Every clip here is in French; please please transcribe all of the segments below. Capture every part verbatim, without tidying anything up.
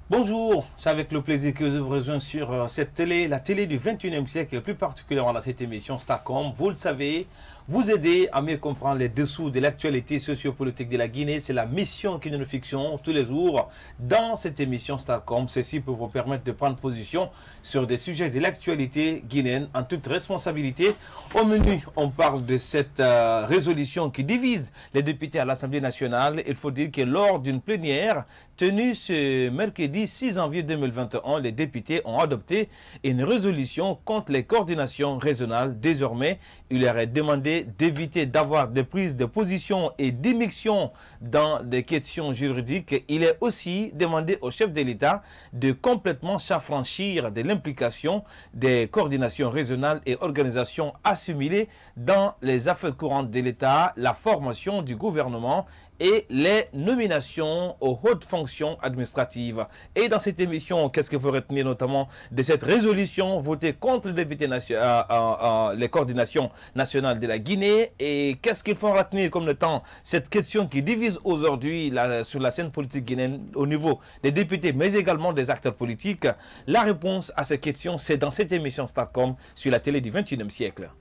Bonjour, c'est avec le plaisir que je vous rejoins sur euh, cette télé, la télé du vingt et unième siècle, et plus particulièrement dans cette émission Starcom. Vous le savez, vous aider à mieux comprendre les dessous de l'actualité sociopolitique de la Guinée. C'est la mission que nous nous fixons tous les jours dans cette émission Starcom. Ceci pour vous permettre de prendre position sur des sujets de l'actualité guinéenne en toute responsabilité. Au menu, on parle de cette euh, résolution qui divise les députés à l'Assemblée nationale. Il faut dire que lors d'une plénière tenue ce mercredi six janvier deux mille vingt et un, les députés ont adopté une résolution contre les coordinations régionales. Désormais, il leur est demandé d'éviter d'avoir des prises de position et d'immixtion dans des questions juridiques. Il est aussi demandé au chef de l'État de complètement s'affranchir de l'implication des coordinations régionales et organisations assimilées dans les affaires courantes de l'État, la formation du gouvernement et les nominations aux hautes fonctions administratives. Et dans cette émission, qu'est-ce qu'il faut retenir notamment de cette résolution votée contre les députés euh, euh, euh, les coordinations nationales de la Guinée? Et qu'est-ce qu'il faut retenir comme le temps cette question qui divise aujourd'hui sur la scène politique guinéenne au niveau des députés, mais également des acteurs politiques? La réponse à ces questions, c'est dans cette émission Starcom sur la télé du vingt et unième siècle.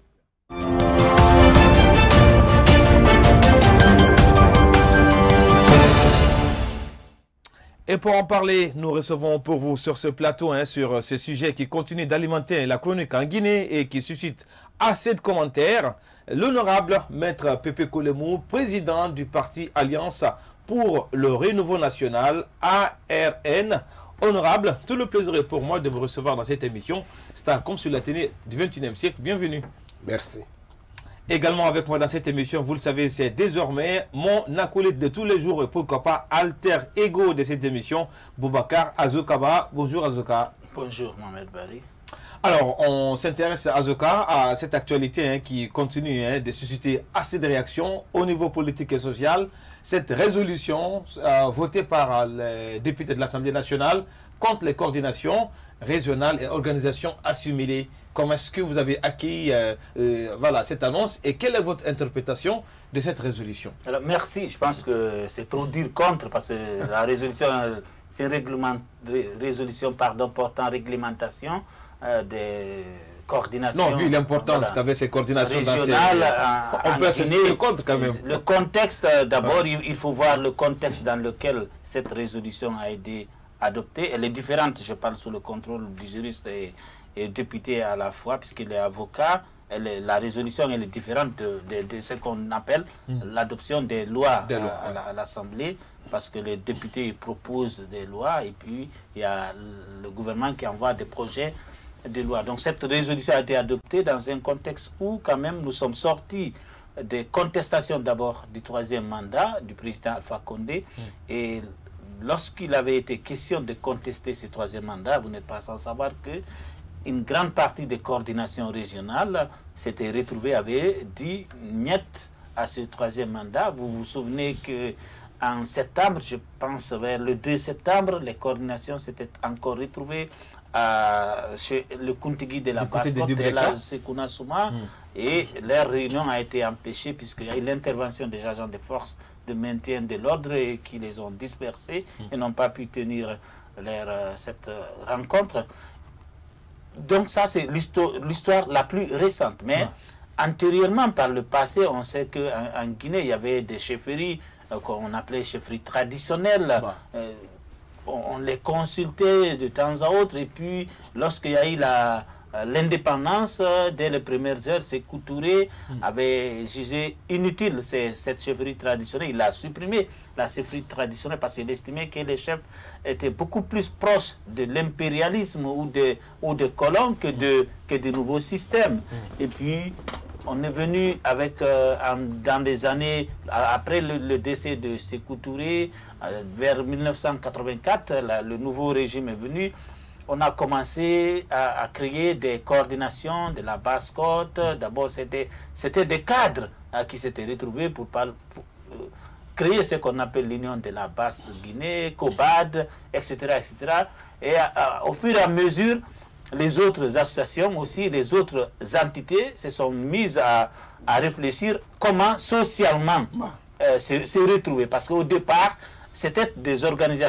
Et pour en parler, nous recevons pour vous sur ce plateau, hein, sur ce sujet qui continue d'alimenter la chronique en Guinée et qui suscite assez de commentaires, l'honorable Maître Pépé Colemou, président du parti Alliance pour le Renouveau National, A R N. Honorable, tout le plaisir est pour moi de vous recevoir dans cette émission Starcom sur la télé du vingt et unième siècle. Bienvenue. Merci. Également avec moi dans cette émission, vous le savez, c'est désormais mon acolyte de tous les jours et pourquoi pas alter ego de cette émission, Boubacar Azokaba. Bonjour Azoka. Bonjour Mohamed Bari. Alors, on s'intéresse à Azoka, à cette actualité hein, qui continue hein, de susciter assez de réactions au niveau politique et social. Cette résolution euh, votée par les députés de l'Assemblée nationale contre les coordinations régionales et organisations assimilées. Comment est-ce que vous avez acquis euh, euh, voilà, cette annonce et quelle est votre interprétation de cette résolution? Alors, merci. Je pense que c'est trop dire contre parce que la résolution, c'est une résolution pardon, portant réglementation euh, des coordinations. Non, vu l'importance voilà, qu'avaient ces coordinations régionales, dans ces... on peut assister contre quand même. Le contexte, d'abord, ouais. il faut voir le contexte dans lequel cette résolution a été adoptée. Elle est différente, je parle sous le contrôle du juriste et, et député à la fois, puisqu'il est avocat. Elle est, la résolution elle est différente de, de, de ce qu'on appelle mmh. l'adoption des lois, des lois à, à, à l'Assemblée, parce que les députés proposent des lois et puis il y a le gouvernement qui envoie des projets de loi. Donc cette résolution a été adoptée dans un contexte où quand même nous sommes sortis des contestations d'abord du troisième mandat du président Alpha Condé mmh. et lorsqu'il avait été question de contester ce troisième mandat, vous n'êtes pas sans savoir que une grande partie des coordinations régionales s'était retrouvée, avait dit niet à ce troisième mandat. Vous vous souvenez que en septembre, je pense vers le deux septembre, les coordinations s'étaient encore retrouvées à, chez le Kuntigi de la Basse-Côte et la Sekuna Souma, mm. et leur réunion a été empêchée puisqu'il y a eu l'intervention des agents de force de maintien de l'ordre et qui les ont dispersés mm. et n'ont pas pu tenir leur, cette rencontre. Donc ça, c'est l'histoire la plus récente. Mais ouais. antérieurement, par le passé, on sait qu'en en Guinée, il y avait des chefferies euh, qu'on appelait chefferies traditionnelles. Ouais. Euh, on, on les consultait de temps à autre. Et puis, lorsqu'il y a eu la... l'indépendance, dès les premières heures, Sékou Touré mmh. avait jugé inutile ces, cette chefferie traditionnelle. Il a supprimé la chefferie traditionnelle parce qu'il estimait que les chefs étaient beaucoup plus proches de l'impérialisme ou de, ou de colons que de, que de nouveaux systèmes. Mmh. Et puis, on est venu avec, euh, en, dans des années, après le, le décès de Sékou Touré, euh, vers mille neuf cent quatre-vingt-quatre, la, le nouveau régime est venu. On a commencé à, à créer des coordinations de la Basse-Côte. D'abord, c'était des cadres hein, qui s'étaient retrouvés pour, pour, pour euh, créer ce qu'on appelle l'Union de la Basse-Guinée, COBAD, et cetera et cetera. Et à, à, au fur et à mesure, les autres associations aussi, les autres entités se sont mises à, à réfléchir comment socialement euh, se, se retrouver. Parce qu'au départ, c'était des organisations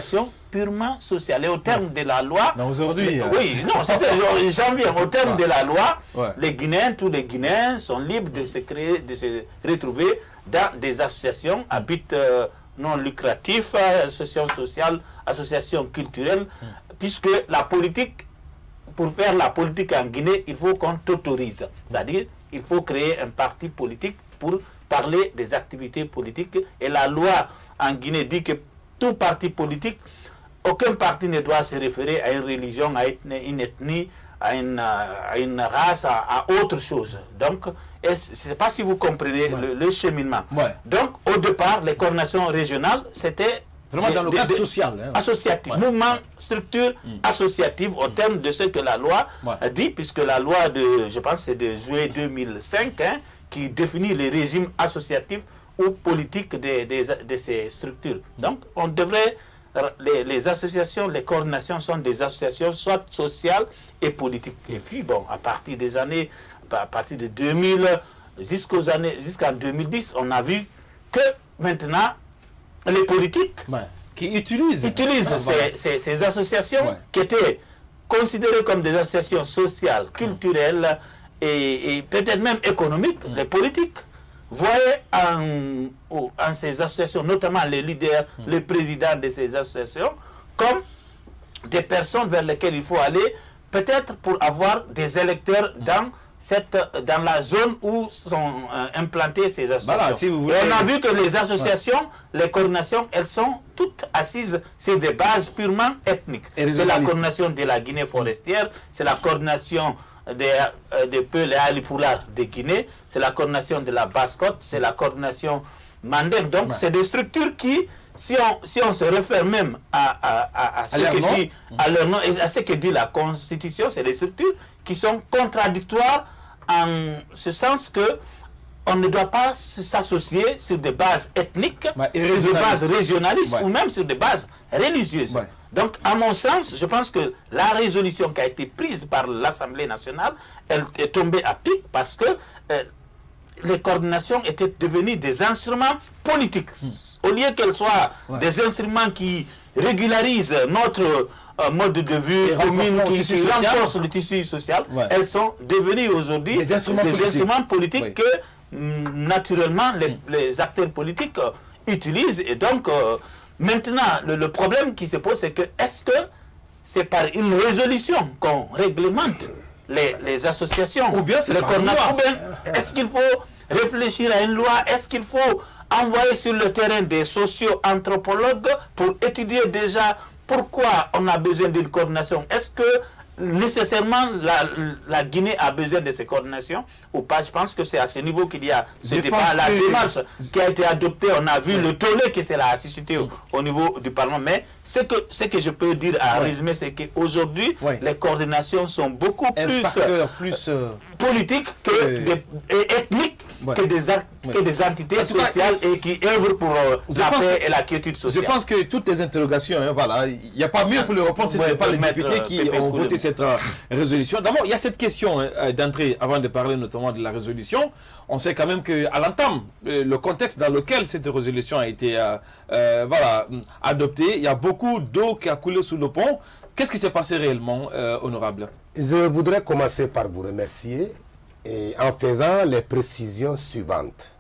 purement social. Et au terme ouais. de la loi... Aujourd'hui... Oui, non, c'est ça, j'en viens. Au terme ouais. de la loi, ouais. les Guinéens, tous les Guinéens sont libres de se créer, de se retrouver dans des associations à but euh, non lucratif, associations sociales, associations culturelles, mm. puisque la politique, pour faire la politique en Guinée, il faut qu'on t'autorise. C'est-à-dire, il faut créer un parti politique pour parler des activités politiques. Et la loi en Guinée dit que tout parti politique, aucun parti ne doit se référer à une religion, à une ethnie, à une, à une race, à, à autre chose. Donc, je ne sais pas si vous comprenez ouais. le, le cheminement. Ouais. Donc, au départ, les coordinations régionales, c'était... Vraiment dans le cadre social. Hein. Associatif. Ouais. Mouvement, structure mm. associative au mm. terme de ce que la loi ouais. dit, puisque la loi de, je pense, c'est de juillet deux mille cinq, hein, qui définit les régimes associatifs ou politiques de, de, de ces structures. Donc, on devrait... Les, les associations, les coordinations sont des associations soit sociales et politiques. Et puis, bon, à partir des années, à partir de deux mille jusqu'aux années, jusqu'en deux mille dix, on a vu que maintenant, les politiques ouais. qui utilisent, utilisent ah, ces, ouais. ces, ces associations ouais. qui étaient considérées comme des associations sociales, culturelles mmh. et, et peut-être même économiques, mmh. les politiques voyaient en, en ces associations, notamment les leaders, mmh. les présidents de ces associations, comme des personnes vers lesquelles il faut aller, peut-être pour avoir des électeurs mmh. dans, cette, dans la zone où sont euh, implantées ces associations. Voilà, si vous voulez... Et on a vu que les associations, ouais. les coordinations, elles sont toutes assises sur des bases purement ethniques. C'est la coordination de la Guinée forestière, c'est la coordination des de Peul et Alipoulard de Guinée, c'est la coordination de la Basse-Côte, c'est la coordination Mandeng. Donc, ouais. c'est des structures qui, si on, si on se réfère même à, à, à, à, ce, à, que dit, à leur nom et à ce que dit la Constitution, c'est des structures qui sont contradictoires en ce sens que on ne doit pas s'associer sur des bases ethniques, ouais, sur des bases régionalistes ouais. ou même sur des bases religieuses. Ouais. Donc, à mon sens, je pense que la résolution qui a été prise par l'Assemblée nationale, elle est tombée à pic parce que euh, les coordinations étaient devenues des instruments politiques. Mmh. Au lieu qu'elles soient ouais. des instruments qui régularisent notre euh, mode de vue commune, qui, qui renforcent le tissu social, ouais. elles sont devenues aujourd'hui des instruments des politiques, instruments politiques oui. que naturellement les, mmh. les acteurs politiques euh, utilisent. Et donc, euh, maintenant, le, le problème qui se pose, c'est que est-ce que c'est par une résolution qu'on réglemente les, les associations, ou bien les coordinations, est-ce qu'il faut réfléchir à une loi, est-ce qu'il faut envoyer sur le terrain des socio-anthropologues pour étudier déjà pourquoi on a besoin d'une coordination? Est-ce que nécessairement la, la Guinée a besoin de ces coordinations ou pas? Je pense que c'est à ce niveau qu'il y a ce je débat. La que... démarche qui a été adoptée, on a vu oui. le tollé que cela a suscité au, au niveau du Parlement. Mais ce que, ce que je peux dire à oui. résumé, c'est qu'aujourd'hui, oui. les coordinations sont beaucoup Un plus, plus euh... politiques que oui. des, et ethniques ouais. que, des, ouais. que des entités sociales cas, et qui œuvrent pour euh, la paix que, et la quiétude sociale. Je pense que toutes les interrogations, hein, voilà, il n'y a pas mieux pour le reprendre, si ce n'est pas les députés qui Pépé ont voté cette euh, résolution. D'abord, il y a cette question hein, d'entrée, avant de parler notamment de la résolution. On sait quand même qu'à l'entame, le contexte dans lequel cette résolution a été euh, euh, voilà, adoptée, il y a beaucoup d'eau qui a coulé sous le pont. Qu'est-ce qui s'est passé réellement, euh, honorable? Je voudrais commencer par vous remercier et en faisant les précisions suivantes.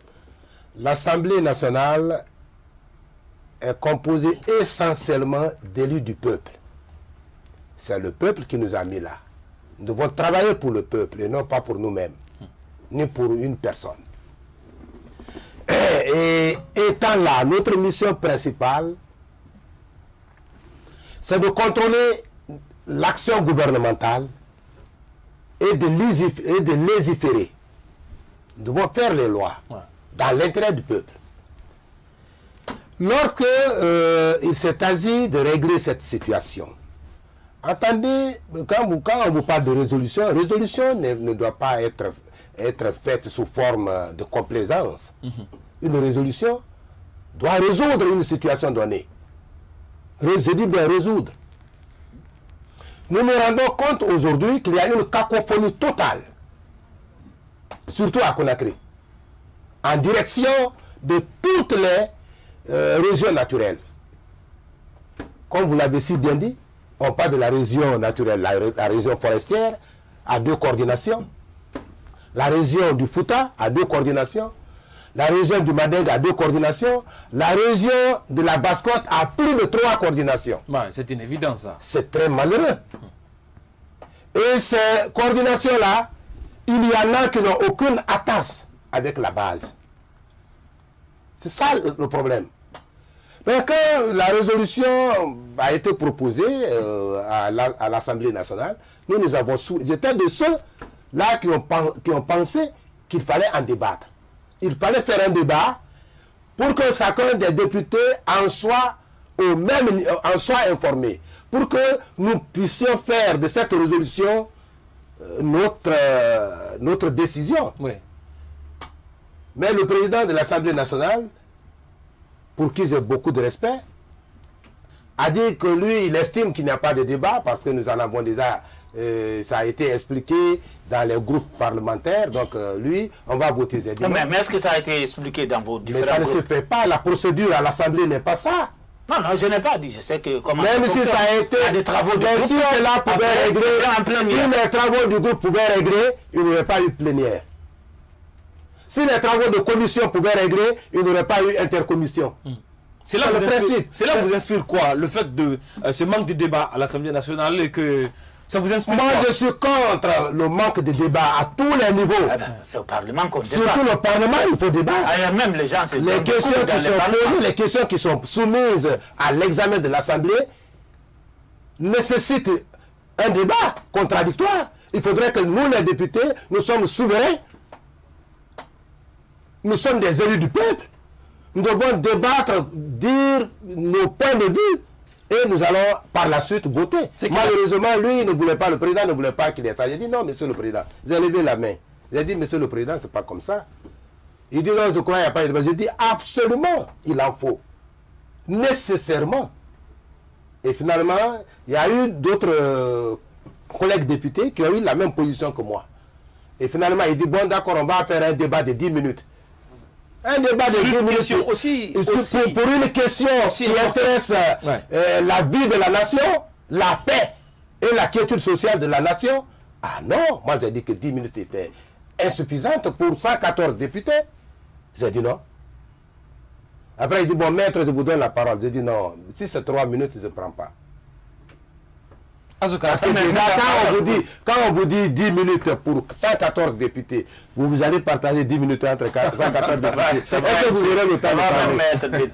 L'Assemblée nationale est composée essentiellement d'élus du peuple. C'est le peuple qui nous a mis là. Nous devons travailler pour le peuple et non pas pour nous-mêmes, ni pour une personne. Et, et étant là, notre mission principale, c'est de contrôler l'action gouvernementale et de, et de légiférer. Nous devons faire les lois ouais. dans l'intérêt du peuple. Lorsque euh, il s'est agi de régler cette situation, entendez, quand, vous, quand on vous parle de résolution, résolution ne, ne doit pas être, être faite sous forme de complaisance. Mm-hmm. Une résolution doit résoudre une situation donnée. Je dis bien résoudre. Nous nous rendons compte aujourd'hui qu'il y a une cacophonie totale, surtout à Conakry, en direction de toutes les euh, régions naturelles. comme vous l'avez si bien dit, on parle de la région naturelle, la, la région forestière, à deux coordinations. La région du Fouta, à deux coordinations. La région du Mandingue, à deux coordinations. La région de la Basse-Côte, à plus de trois coordinations. Ouais, c'est une évidence, ça. C'est très malheureux. Et ces coordinations-là, il y en a qui n'ont aucune attache avec la base. C'est ça le, le problème. Donc, quand la résolution a été proposée euh, à l'Assemblée nationale, nous, nous avons sou... J'étais de ceux-là qui ont, qui ont pensé qu'il fallait en débattre. Il fallait faire un débat pour que chacun des députés en soit, au même, en soit informé. Pour que nous puissions faire de cette résolution euh, notre, euh, notre décision. Oui. Mais le président de l'Assemblée nationale, pour qui j'ai beaucoup de respect, a dit que lui, il estime qu'il n'y a pas de débat parce que nous en avons déjà, euh, ça a été expliqué dans les groupes parlementaires. Donc euh, lui, on va voter. Dit, mais mais est-ce que ça a été expliqué dans vos différents groupes? Mais ça groupes? ne se fait pas. La procédure à l'Assemblée n'est pas ça. Non, non, je n'ai pas dit. Je sais que comment. Même si ça a été. Il y a des travaux de groupe. Si cela pouvait régler, si les travaux du groupe pouvaient régler, il n'y aurait pas eu plénière. Si les travaux de commission pouvaient régler, il n'y aurait pas eu intercommission. Hmm. C'est là, là vous inspire quoi? Le fait de euh, ce manque de débat à l'Assemblée nationale et que ça vous inspire? Moi, quoi? je suis contre le manque de débat à tous les niveaux. Ah ben, c'est au Parlement qu'on débat. Surtout le Parlement, il faut débattre. Ah, même les gens, les questions qui sont posées, les questions qui sont soumises à l'examen de l'Assemblée nécessitent un débat contradictoire. Il faudrait que nous, les députés, nous sommes souverains. Nous sommes des élus du peuple. Nous devons débattre, dire nos points de vue et nous allons par la suite voter. Malheureusement, lui, il ne voulait pas, le président ne voulait pas qu'il ait ça. J'ai dit non, monsieur le président. J'ai levé la main. J'ai dit, monsieur le président, c'est pas comme ça. Il dit non, je crois qu'il n'y a pas de débat. J'ai dit absolument, il en faut. Nécessairement. Et finalement, il y a eu d'autres euh, collègues députés qui ont eu la même position que moi. Et finalement, il dit bon, d'accord, on va faire un débat de dix minutes. Un débat de dix minutes aussi, aussi, aussi, pour, pour une question aussi qui intéresse ouais. euh, la vie de la nation, la paix et la quiétude sociale de la nation. Ah non, moi j'ai dit que dix minutes étaient insuffisantes pour cent quatorze députés. J'ai dit non. Après il dit bon maître, je vous donne la parole. J'ai dit non, si c'est trois minutes, je ne prends pas. Parce que quand, on vous dit, quand on vous dit dix minutes pour cent quatorze députés, vous, vous allez partager dix minutes entre cent quatorze députés. Est-ce que vous aurez le temps de parler?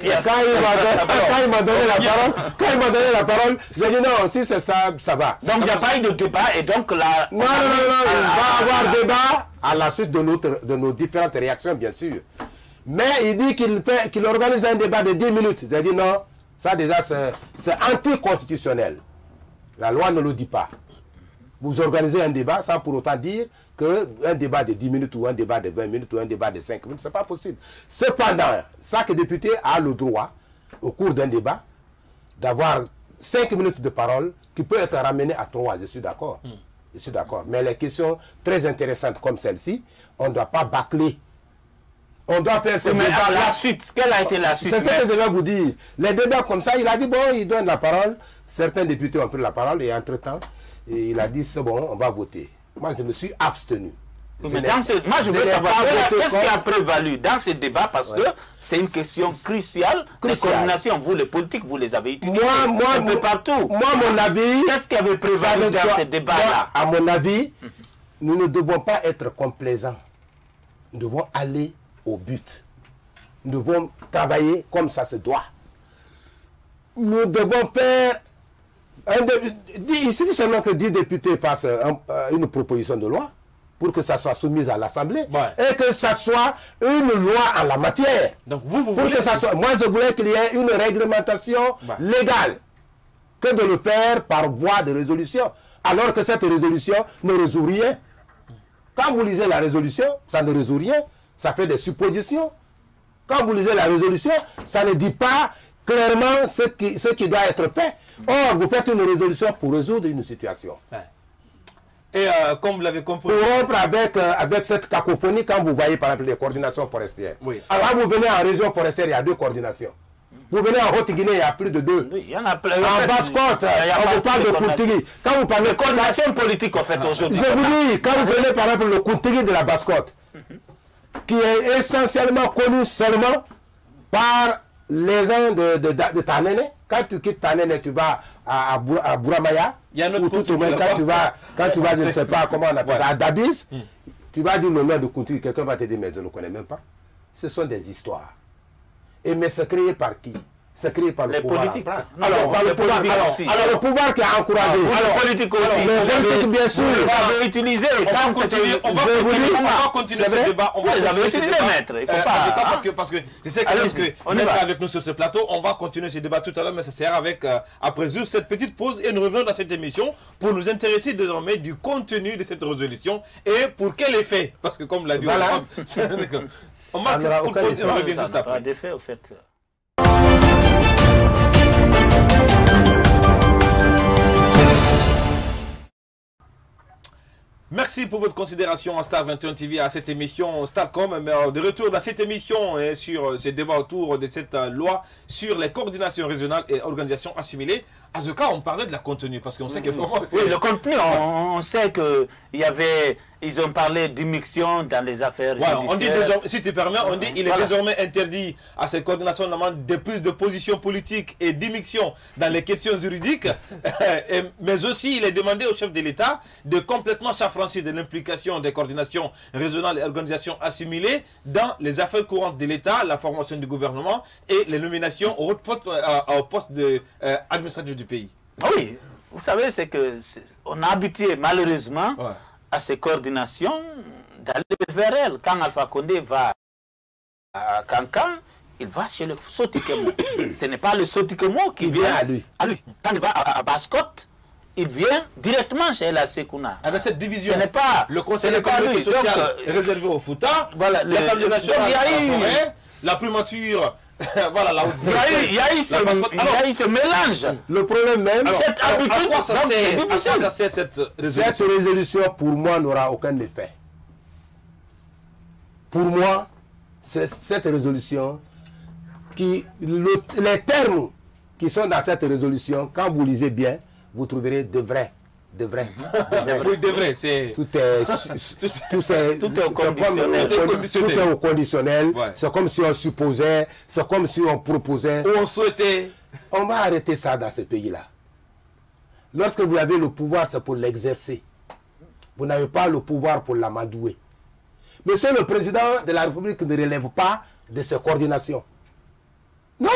Quand il m'a donné la parole, quand il m'a donné la parole, j'ai dit non, si c'est ça, ça va. Donc il n'y a pas eu de débat et donc là... Non, non, non, non, il va y avoir débat à la suite de, notre, de nos différentes réactions, bien sûr. Mais il dit qu'il fait, qu'il organise un débat de dix minutes. J'ai dit non, ça déjà c'est anticonstitutionnel. La loi ne le dit pas. Vous organisez un débat sans pour autant dire qu'un débat de dix minutes ou un débat de vingt minutes ou un débat de cinq minutes, ce n'est pas possible. Cependant, chaque député a le droit, au cours d'un débat, d'avoir cinq minutes de parole qui peut être ramenée à trois. Je suis d'accord. Mm. Je suis d'accord. Mais les questions très intéressantes comme celle-ci, on ne doit pas bâcler. On doit faire ce mais débat la suite, quelle a été la suite? C'est ce que je vais vous dire. Les débats comme ça, il a dit, bon, il donne la parole. Certains députés ont pris la parole et entre-temps, il a dit, c'est bon, on va voter. Moi, je me suis abstenu. Mais dans ce, moi, je veux savoir, qu'est-ce qui a prévalu dans ce débat? Parce ouais. que c'est une question cruciale. Les coordinations, vous, les politiques, vous les avez utilisées moi, moi, un peu partout. Moi, mon avis... Qu'est-ce qui avait prévalu dans ce débat-là? À mon avis, nous ne devons pas être complaisants. Nous devons aller au but. Nous devons travailler comme ça se doit. Nous devons faire... Un de, il suffit seulement que dix députés fassent un, une proposition de loi pour que ça soit soumis à l'Assemblée ouais. et que ça soit une loi en la matière. Donc vous, vous pour voulez... que ça soit... Moi, je voulais qu'il y ait une réglementation ouais. légale que de le faire par voie de résolution. Alors que cette résolution ne résout rien. Quand vous lisez la résolution, ça ne résout rien. Ça fait des suppositions. Quand vous lisez la résolution, ça ne dit pas clairement ce qui, ce qui doit être fait. Or, vous faites une résolution pour résoudre une situation. Ouais. Et euh, comme vous l'avez compris... Pour rompre avec, euh, avec cette cacophonie, quand vous voyez par exemple les coordinations forestières. Oui. Alors, quand vous venez en région forestière, il y a deux coordinations. Vous venez en Haute-Guinée, il y a plus de deux. Oui, il y en a plein. En Basse-Côte, on vous parle de Kontigi. Quand vous parlez de coordination politique, en fait, aujourd'hui. Je vous dis, quand vous venez par exemple le Kontigi de la Basse-Côte, qui est essentiellement connu seulement par les gens de, de, de, de Tanene. Quand tu quittes Tanene, tu vas à, à, à Bouramaya, il y a ou tout au moins quand tu vas, quand tu vas, je ne sais pas comment on appelle ça, à Dabis, mm. tu vas dire le nom de Kontigi, quelqu'un va te dire, mais je ne le connais même pas. Ce sont des histoires. Et mais c'est créé par qui? C'est créé par le les pouvoir politiques. en place. Non, alors, non, par le les pouvoir, politiques alors, aussi. alors, le pouvoir qui a encouragé. Alors, alors, les politiques aussi. alors, les politiques, bien sûr. Vous les avez utilisés. On va Quand continuer, on va je vous continuer, dis, on va continuer ce vrai? débat. On va Vous les avez continuer ce utilisés, débat. maître. Il faut Euh, pas, en tout cas, hein. parce que parce que c'est ça quand même Allez-y, que on y maître va. est avec nous sur ce plateau. On va continuer ce débat tout à l'heure, mais ça sert avec euh, après juste cette petite pause et nous revenons dans cette émission pour nous intéresser désormais du contenu de cette résolution et pour quel effet. Parce que comme l'a dit, Voilà. on va n'aura pour aucun pause et on effet. revient Ça juste n'a pas après. d'effet, au fait. Merci pour votre considération en Star vingt et un T V à cette émission Starcom. Mais de retour dans cette émission et sur ces débats autour de cette loi sur les coordinations régionales et organisations assimilées. À ce cas, on parlait de la contenu parce qu'on sait que vraiment... Oui, le contenu, on, on sait que il y avait, ils ont parlé d'immixtion dans les affaires Voilà, on dit judiciaires. désormais, si tu permets, on dit il est Voilà. désormais interdit à ces coordinations notamment de plus de positions politiques et d'immixtion dans les questions juridiques, et- mais aussi il est demandé au chef de l'État de complètement s'affranchir de l'implication des coordinations régionales et organisations assimilées dans les affaires courantes de l'État, la formation du gouvernement et les nominations au haut poste, euh, au poste de, euh, administratif du pays. Ah oui, vous savez, c'est que c'est- on a habitué malheureusement Ouais. à ces coordinations d'aller vers elles. Quand Alpha Condé va à Cancan, il va chez le Sotikemo. Ce n'est pas le Sotikemo qui Il vient vient à lui. à lui. Quand il va à, à Basse-Côte, il vient directement chez la Sekouna. Avec cette division, Ce n'est pas le Conseil ce n'est pas économique et lui. social Donc, est réservé au Fouta, voilà, le- l'Assemblée nationale donc, il y a à la eu- forêt, la primature, voilà, la haute Il y a eu, il y a eu ce, La Basse-Côte. il y a eu ce mélange. Le problème même, Alors, Cette alors, habitude, à quoi ça donc, sert, c'est à quoi difficile. ça sert cette cette résolution? résolution, pour moi, n'aura aucun effet. Pour moi, c'est cette résolution, qui, le- les termes qui sont dans cette résolution, quand vous lisez bien, vous trouverez de vrai. De vrai. De vrai. Oui, de vrai, c'est... Tout est, su- Tout- tout c'est- tout est au c'est comme conditionnel. au Tout est condi- conditionnel. tout est au conditionnel. Ouais. C'est comme si on supposait, c'est comme si on proposait. Où on souhaitait... On va arrêter ça dans ce pays-là. Lorsque vous avez le pouvoir, c'est pour l'exercer. Vous n'avez pas le pouvoir pour l'amadouer. Monsieur le président de la République ne relève pas de ces coordinations. Non!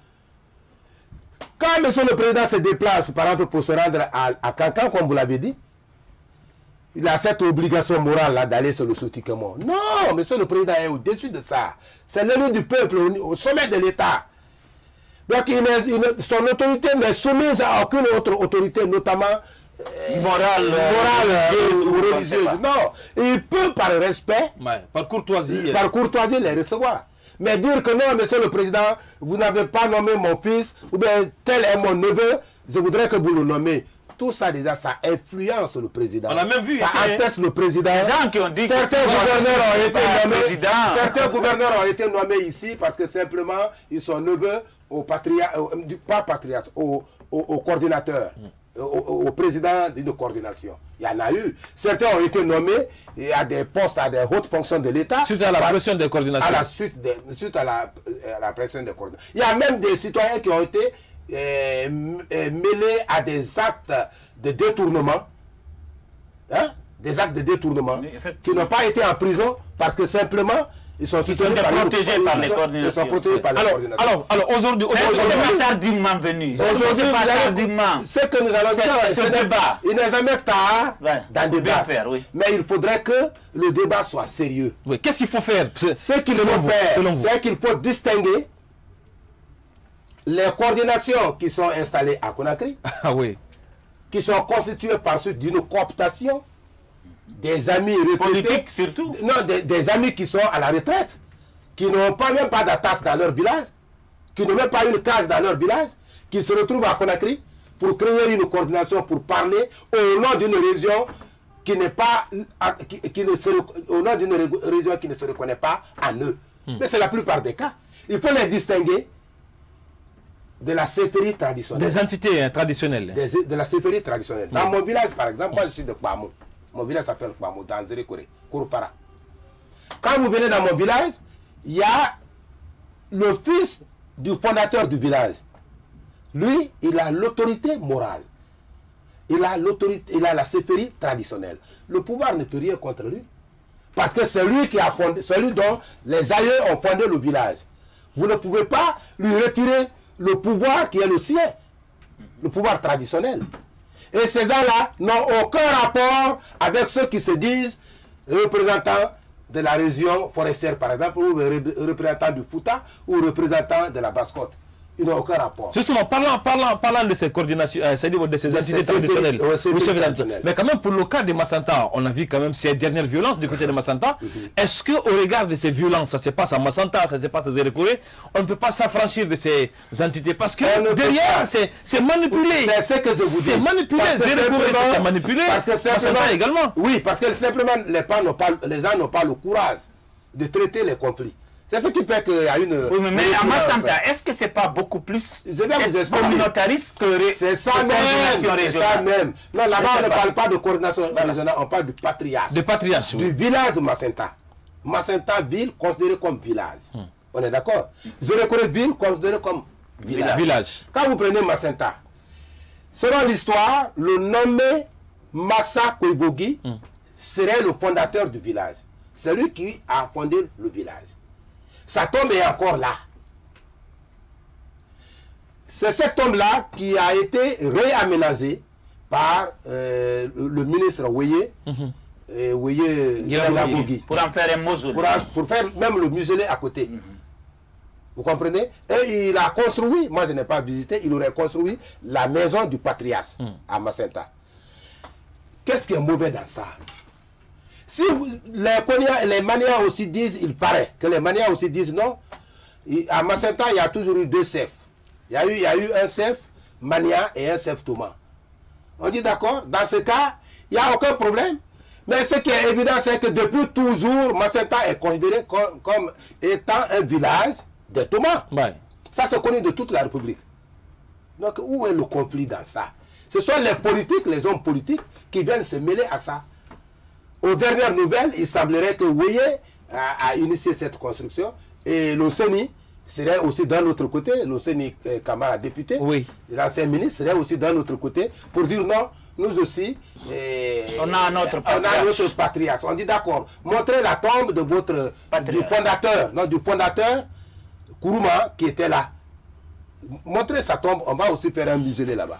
Quand monsieur le président se déplace, par exemple, pour se rendre à, à Cancan, comme vous l'avez dit, il a cette obligation morale là d'aller sur le Sotikemo. Non, monsieur le président est au-dessus de ça. C'est l'élu du peuple au, au sommet de l'État. Donc il est- il est- son autorité n'est soumise à aucune autre autorité, notamment euh, Morale, morale euh, religieuse, ou ou je ne sais religieuse. pas. Non, il peut par respect, Ouais, par courtoisie. par courtoisie les recevoir. Mais dire que non, monsieur le président, vous n'avez pas nommé mon fils, ou bien tel est mon neveu, je voudrais que vous le nommez. Tout ça déjà, ça influence le président. On a même vu ça ici, hein. atteste le président. Les gens qui ont dit que certains c'est moi gouverneurs ont qui suis été pas nommés. président. Certains gouverneurs ont été nommés ici parce que simplement ils sont neveux au patria, au- du- pas patriarche, au, au, au coordinateur, au, au- au président d'une coordination. Il y en a eu. Certains ont été nommés à des postes, à des hautes fonctions de l'État. Suite à la Par- pression des à coordinations. la suite, de, suite à, la, à la pression des coordinations. Il y a même des citoyens qui ont été euh, m- euh, mêlés à des actes de détournement, hein, des actes de détournement, Oui, effectivement. qui n'ont pas été en prison parce que simplement ils sont Ils sont soutenus par une- protégés par les ils sont- coordinations. Ils sont protégés par les Alors, coordinations. alors, alors aujourd'hui, Mais aujourd'hui, c'est pas tardivement venu. Aujourd'hui, C'est pas vous allez- tardivement. ce que nous allons C'est- dire, c'est ce ce n'est- débat. il n'est jamais tard Ouais, d'en faut bien débattre. faire, oui. Mais il faudrait que le débat soit sérieux. oui, qu'est-ce qu'il faut faire? C'est- Ce qu'il selon faut vous, faire, selon vous. c'est qu'il faut distinguer les coordinations qui sont installées à Conakry, Ah oui. qui sont constituées par suite d'une cooptation, des amis retraités, Politique surtout. non, des, des amis qui sont à la retraite, qui n'ont pas même pas d'attache dans leur village, qui n'ont même pas une case dans leur village, qui se retrouvent à Conakry pour créer une coordination, pour parler au nom d'une région qui n'est pas, qui, qui ne se, au nom d'une région qui ne se reconnaît pas en eux. Mais c'est la plupart des cas. Il faut les distinguer de la céphérie traditionnelle. Des entités hein, traditionnelles. Des, de la céphérie traditionnelle. Dans oui. mon village, par exemple, moi je suis de Kpamo. Mon village s'appelle Kpamo, dans Zérekore, Kouroupara. Quand vous venez dans mon village, il y a le fils du fondateur du village. Lui, il a l'autorité morale. Il a l'autorité, il a la céphérie traditionnelle. Le pouvoir ne peut rien contre lui. Parce que c'est lui qui a fondé, celui dont les aïeux ont fondé le village. Vous ne pouvez pas lui retirer le pouvoir qui est le sien. Le pouvoir traditionnel. Et ces gens-là n'ont aucun rapport avec ceux qui se disent représentants de la région forestière, par exemple, ou représentants du Fouta, ou représentants de la Basse-Côte. Ils n'ont aucun rapport. Justement, parlant, parlant, parlant de ces coordinations, euh, c'est-à-dire de ces de entités ces traditionnelles. oui, ces oui, traditionnelles. Mais quand même, pour le cas de Massanta, on a vu quand même ces dernières violences du côté de Massanta. Mm-hmm. Est-ce qu'au regard de ces violences, ça se passe à Massanta, ça se passe à Zérekore, on ne peut pas s'affranchir de ces entités? Parce que derrière, c'est manipulé. C'est ce que je vous dis. C'est manipulé. Zérekore, c'est manipulé. Parce que simplement, Massanta également. Oui, parce que simplement, les, pas, pas, les gens n'ont pas le courage de traiter les conflits. C'est ce qui fait qu'il y a une... Oui, mais, mais à Massanta, est-ce que ce n'est pas beaucoup plus communautariste que c'est ça même, c'est ça même. Non, là-bas, on ne parle pas de coordination voilà. régionale, on parle du patriarche. De patriarche, Du oui. village de Massanta. Massanta, ville considérée comme village. Hum. On est d'accord? Zérekore, ville considérée comme village. village. Quand vous prenez Massanta, selon l'histoire, le nommé Massa Koivogi hum. serait le fondateur du village. C'est lui qui a fondé le village. Sa tombe est encore là. C'est cette tombe-là qui a été réaménagée par euh, le, le ministre Weye, mm-hmm. Weye pour en faire un mausolée. Pour, pour faire même le muselé à côté. Mm-hmm. Vous comprenez? Et il a construit, moi je n'ai pas visité, il aurait construit la maison du patriarche mm. à Massanta. Qu'est-ce qui est mauvais dans ça? Si vous, les, les Manias aussi disent, il paraît que les Manias aussi disent non, à Massanta, il y a toujours eu deux chefs. Il y a eu, il y a eu un chef Mania et un chef Thomas. On dit d'accord, dans ce cas, il n'y a aucun problème. Mais ce qui est évident, c'est que depuis toujours, Massanta est considéré comme, comme étant un village de Thomas. Ouais. Ça, c'est connu de toute la République. Donc, où est le conflit dans ça? Ce sont les politiques, les hommes politiques, qui viennent se mêler à ça. Aux dernières nouvelles, il semblerait que Weye a, a initié cette construction et l'Océnie serait aussi d'un autre côté, l'Océnie euh, Kamara député, oui. l'ancien ministre serait aussi d'un autre côté pour dire non, nous aussi, euh, on a notre patriarche. patriarche. On dit d'accord, montrez la tombe de votre du fondateur, non, du fondateur Kourouma qui était là. Montrez sa tombe, on va aussi faire un muselé là-bas.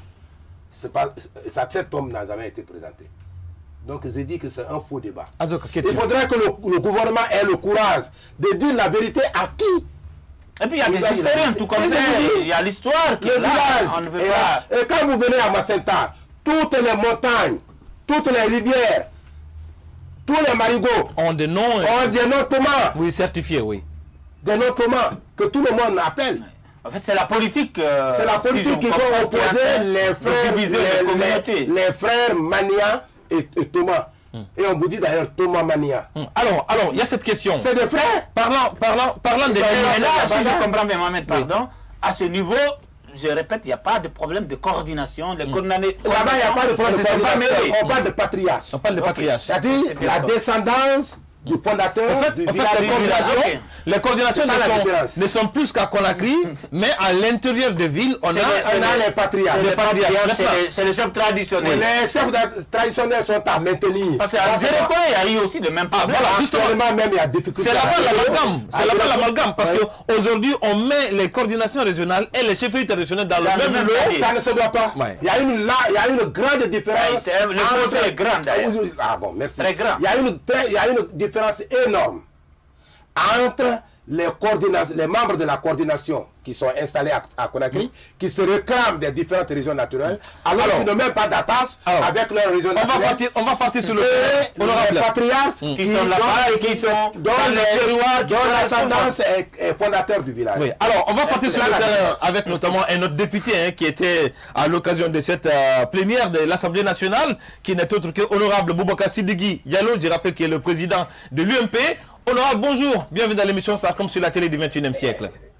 Cette tombe n'a jamais été présentée. Donc, j'ai dit que c'est un faux débat. Azoka, il faudrait que le, le gouvernement ait le courage de dire la vérité à qui? Et puis, il y a des historiens, tout comme ça. Il y a l'histoire qui est là. On ne veut et, pas... et quand vous venez à Massanta, toutes les montagnes, toutes les rivières, tous les marigots ont des noms, ont des noms Thomas. Oui, certifiés, oui. Des noms Thomas que tout le monde appelle. En fait, c'est la politique. Euh, c'est la politique si qui va opposer les frères, les, les, les frères Mania et, et Thomas. Hum. Et on vous dit d'ailleurs Thomas Mania. Hum. Alors, alors, il y a cette question. C'est des frères. Parlant, parlant, parlant des frères. Et là, si je comprends bien, Mohamed, pardon, oui. à ce niveau, je répète, il n'y a pas de problème de coordination. Les hum. Là-bas, il n'y a pas de problème de coordination. On parle de patriarche. On parle de patriarche. Okay. C'est-à-dire la descendance du fondateur en fait, du en fait, les coordinations, okay. les coordinations ne, sont, ne sont plus qu'à Conakry, mais à l'intérieur de ville, on a, on a les patriarches. Les patriarches, c'est les chefs traditionnels. Les chefs traditionnels sont à maintenir. Parce qu'à Zérekore, il y a eu aussi le même problème. Ah, voilà, justement, même il y a difficulté. C'est là-bas l'amalgame. C'est là-bas l'amalgame. Parce qu'aujourd'hui, on met les coordinations régionales et les chefferies traditionnelles dans, dans le même lot. Ça ne se doit pas. Ouais. Il, y a une, là, il y a une grande différence. Le fossé est grand d'ailleurs. Ah bon, merci. Très grand. Il y a une, il y a une différence énorme entre les, les membres de la coordination qui sont installés à, à Conakry, mmh. qui se réclament des différentes régions naturelles, alors, alors qu'ils n'ont même pas d'attache avec leur région naturelle. On va partir, on va partir sur le terrain. Les patriarches mmh. qui, qui sont là-bas et qui sont dans, dans les terroirs, dont l'ascendance est, est fondateur du village. Oui. Alors, on va partir sur le terrain avec notamment un autre député hein, qui était à l'occasion de cette euh, plénière de l'Assemblée nationale, qui n'est autre que honorable Boubacar Sidiki Diallo, je rappelle qu'il est le président de l'U M P. Honorable, bonjour, bienvenue dans l'émission Starcom sur la télé du vingt et unième siècle.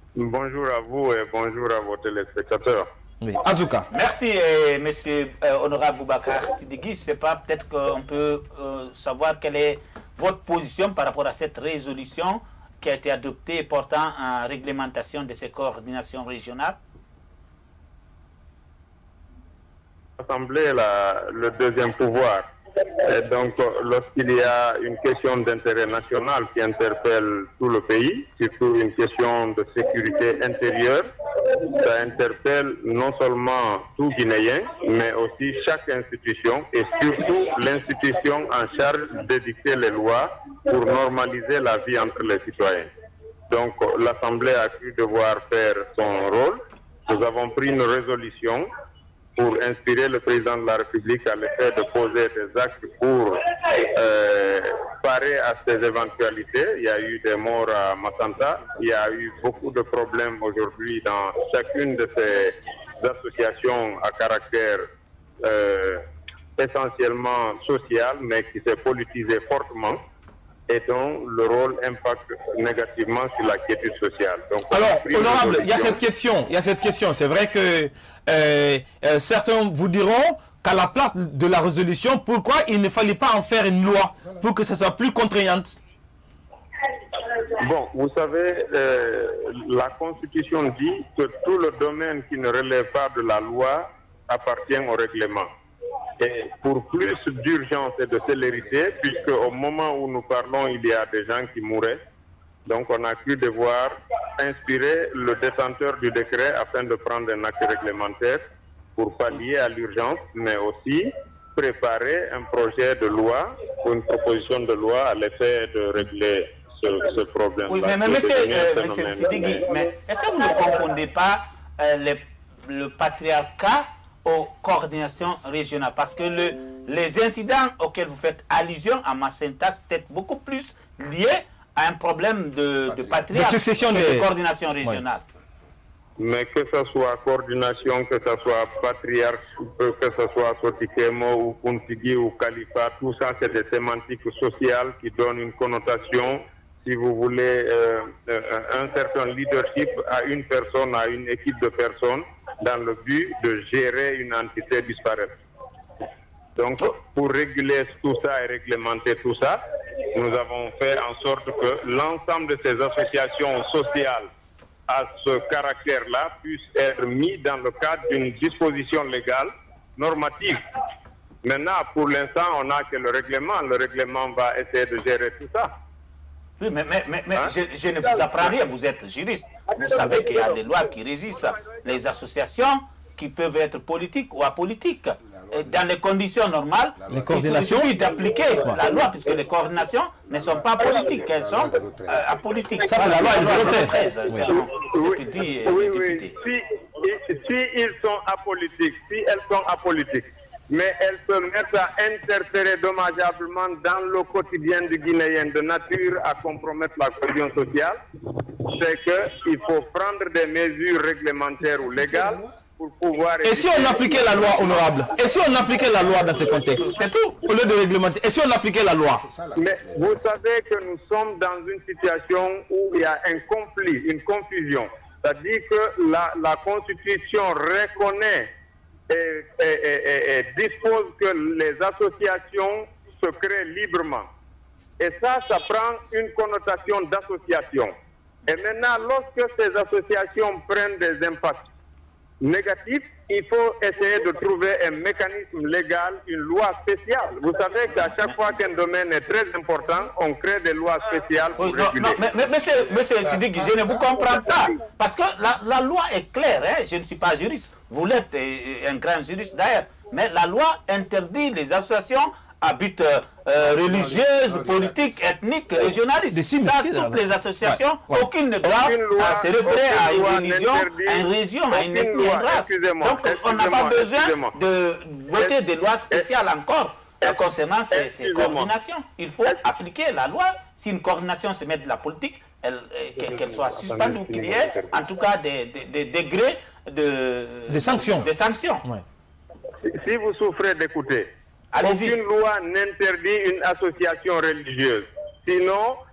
Bonjour à vous et bonjour à vos téléspectateurs. Oui. Azouka. Merci, euh, monsieur euh, Honorable Boubacar Sidiki. Je ne sais pas, peut-être qu'on peut euh, savoir quelle est votre position par rapport à cette résolution qui a été adoptée portant en réglementation de ces coordinations régionales. L'Assemblée est la, le deuxième pouvoir. Et donc, lorsqu'il y a une question d'intérêt national qui interpelle tout le pays, surtout une question de sécurité intérieure, ça interpelle non seulement tout Guinéen, mais aussi chaque institution et surtout l'institution en charge d'édicter les lois pour normaliser la vie entre les citoyens. Donc, l'Assemblée a cru devoir faire son rôle. Nous avons pris une résolution pour inspirer le président de la République à l'effet de poser des actes pour euh, parer à ces éventualités. Il y a eu des morts à Matanta, il y a eu beaucoup de problèmes aujourd'hui dans chacune de ces associations à caractère euh, essentiellement social, mais qui s'est politisé fortement et dont le rôle impacte négativement sur la quiétude sociale. Donc, alors, honorable, il y a cette question, il y a cette question. C'est vrai que euh, euh, certains vous diront qu'à la place de la résolution, pourquoi il ne fallait pas en faire une loi pour que ça soit plus contraignante? Bon, vous savez, euh, la Constitution dit que tout le domaine qui ne relève pas de la loi appartient au règlement. Et pour plus d'urgence et de célérité, puisque au moment où nous parlons, il y a des gens qui mouraient, donc on a cru devoir inspirer le détenteur du décret afin de prendre un acte réglementaire pour pallier à l'urgence, mais aussi préparer un projet de loi ou une proposition de loi à l'effet de régler ce, ce problème. Oui, mais, mais monsieur, euh, monsieur Sidiki, mais est-ce que vous ne confondez pas euh, les, le patriarcat aux coordinations régionales, parce que le, les incidents auxquels vous faites allusion à Macenta, c'était beaucoup plus lié à un problème de, de patriarcat, de succession de, de coordination régionale. Oui. Mais que ce soit coordination, que ce soit patriarche, que ce soit Sotikemo ou Kuntigi ou Khalifa, tout ça c'est des sémantiques sociales qui donnent une connotation, si vous voulez, euh, un certain leadership à une personne, à une équipe de personnes, dans le but de gérer une entité disparaite. Donc, pour réguler tout ça et réglementer tout ça, nous avons fait en sorte que l'ensemble de ces associations sociales à ce caractère-là puissent être mis dans le cadre d'une disposition légale normative. Maintenant, pour l'instant, on n'a que le règlement. Le règlement va essayer de gérer tout ça. Oui, mais, mais, mais, mais hein? je, je ne vous apprends rien, vous êtes juriste. Vous savez qu'il y a des lois qui régissent les associations qui peuvent être politiques ou apolitiques. Et dans les conditions normales, les coordinations, il suffit d'appliquer ouais. la loi, puisque les coordinations ne sont pas politiques, elles sont euh, apolitiques. Ça, c'est la loi zéro treize, oui. c'est ce que dit oui, le député. Oui. Si, si ils sont apolitiques, si elles sont apolitiques, mais elles se mettent à interférer dommageablement dans le quotidien du Guinéen de nature à compromettre la cohésion sociale, c'est qu'il faut prendre des mesures réglementaires ou légales pour pouvoir... Et si on appliquait la loi, honorable? Et si on appliquait la loi dans ce contexte? C'est tout, au lieu de réglementer. Et si on appliquait la loi? Mais vous savez que nous sommes dans une situation où il y a un conflit, une confusion. C'est-à-dire que la, la Constitution reconnaît Et, et, et, et dispose que les associations se créent librement. Et ça, ça prend une connotation d'association. Et maintenant, lorsque ces associations prennent des impacts négatifs, il faut essayer de trouver un mécanisme légal, une loi spéciale. Vous savez qu'à chaque fois qu'un domaine est très important, on crée des lois spéciales pour non, réguler. Non, mais, mais monsieur, monsieur Sidiki, je ne vous comprends pas. Parce que la, la loi est claire, hein? Je ne suis pas juriste. Vous l'êtes, un grand juriste d'ailleurs. Mais la loi interdit les associations à but euh, religieuse, politique, ethnique, régionaliste. Ça, toutes les associations, ouais, ouais. aucune ne doit loi, se référer à une religion, à une région, à une ethnie, à une race. Donc on n'a pas besoin de voter des lois spéciales encore concernant ces, ces coordinations. Il faut appliquer la loi. Si une coordination se met de la politique, qu'elle qu'elle soit suspendue ou qu'il y ait en tout cas des, des, des degrés de, des sanctions. Des sanctions. Ouais. Si, si vous souffrez d'écouter, aucune loi n'interdit une association religieuse. Sinon,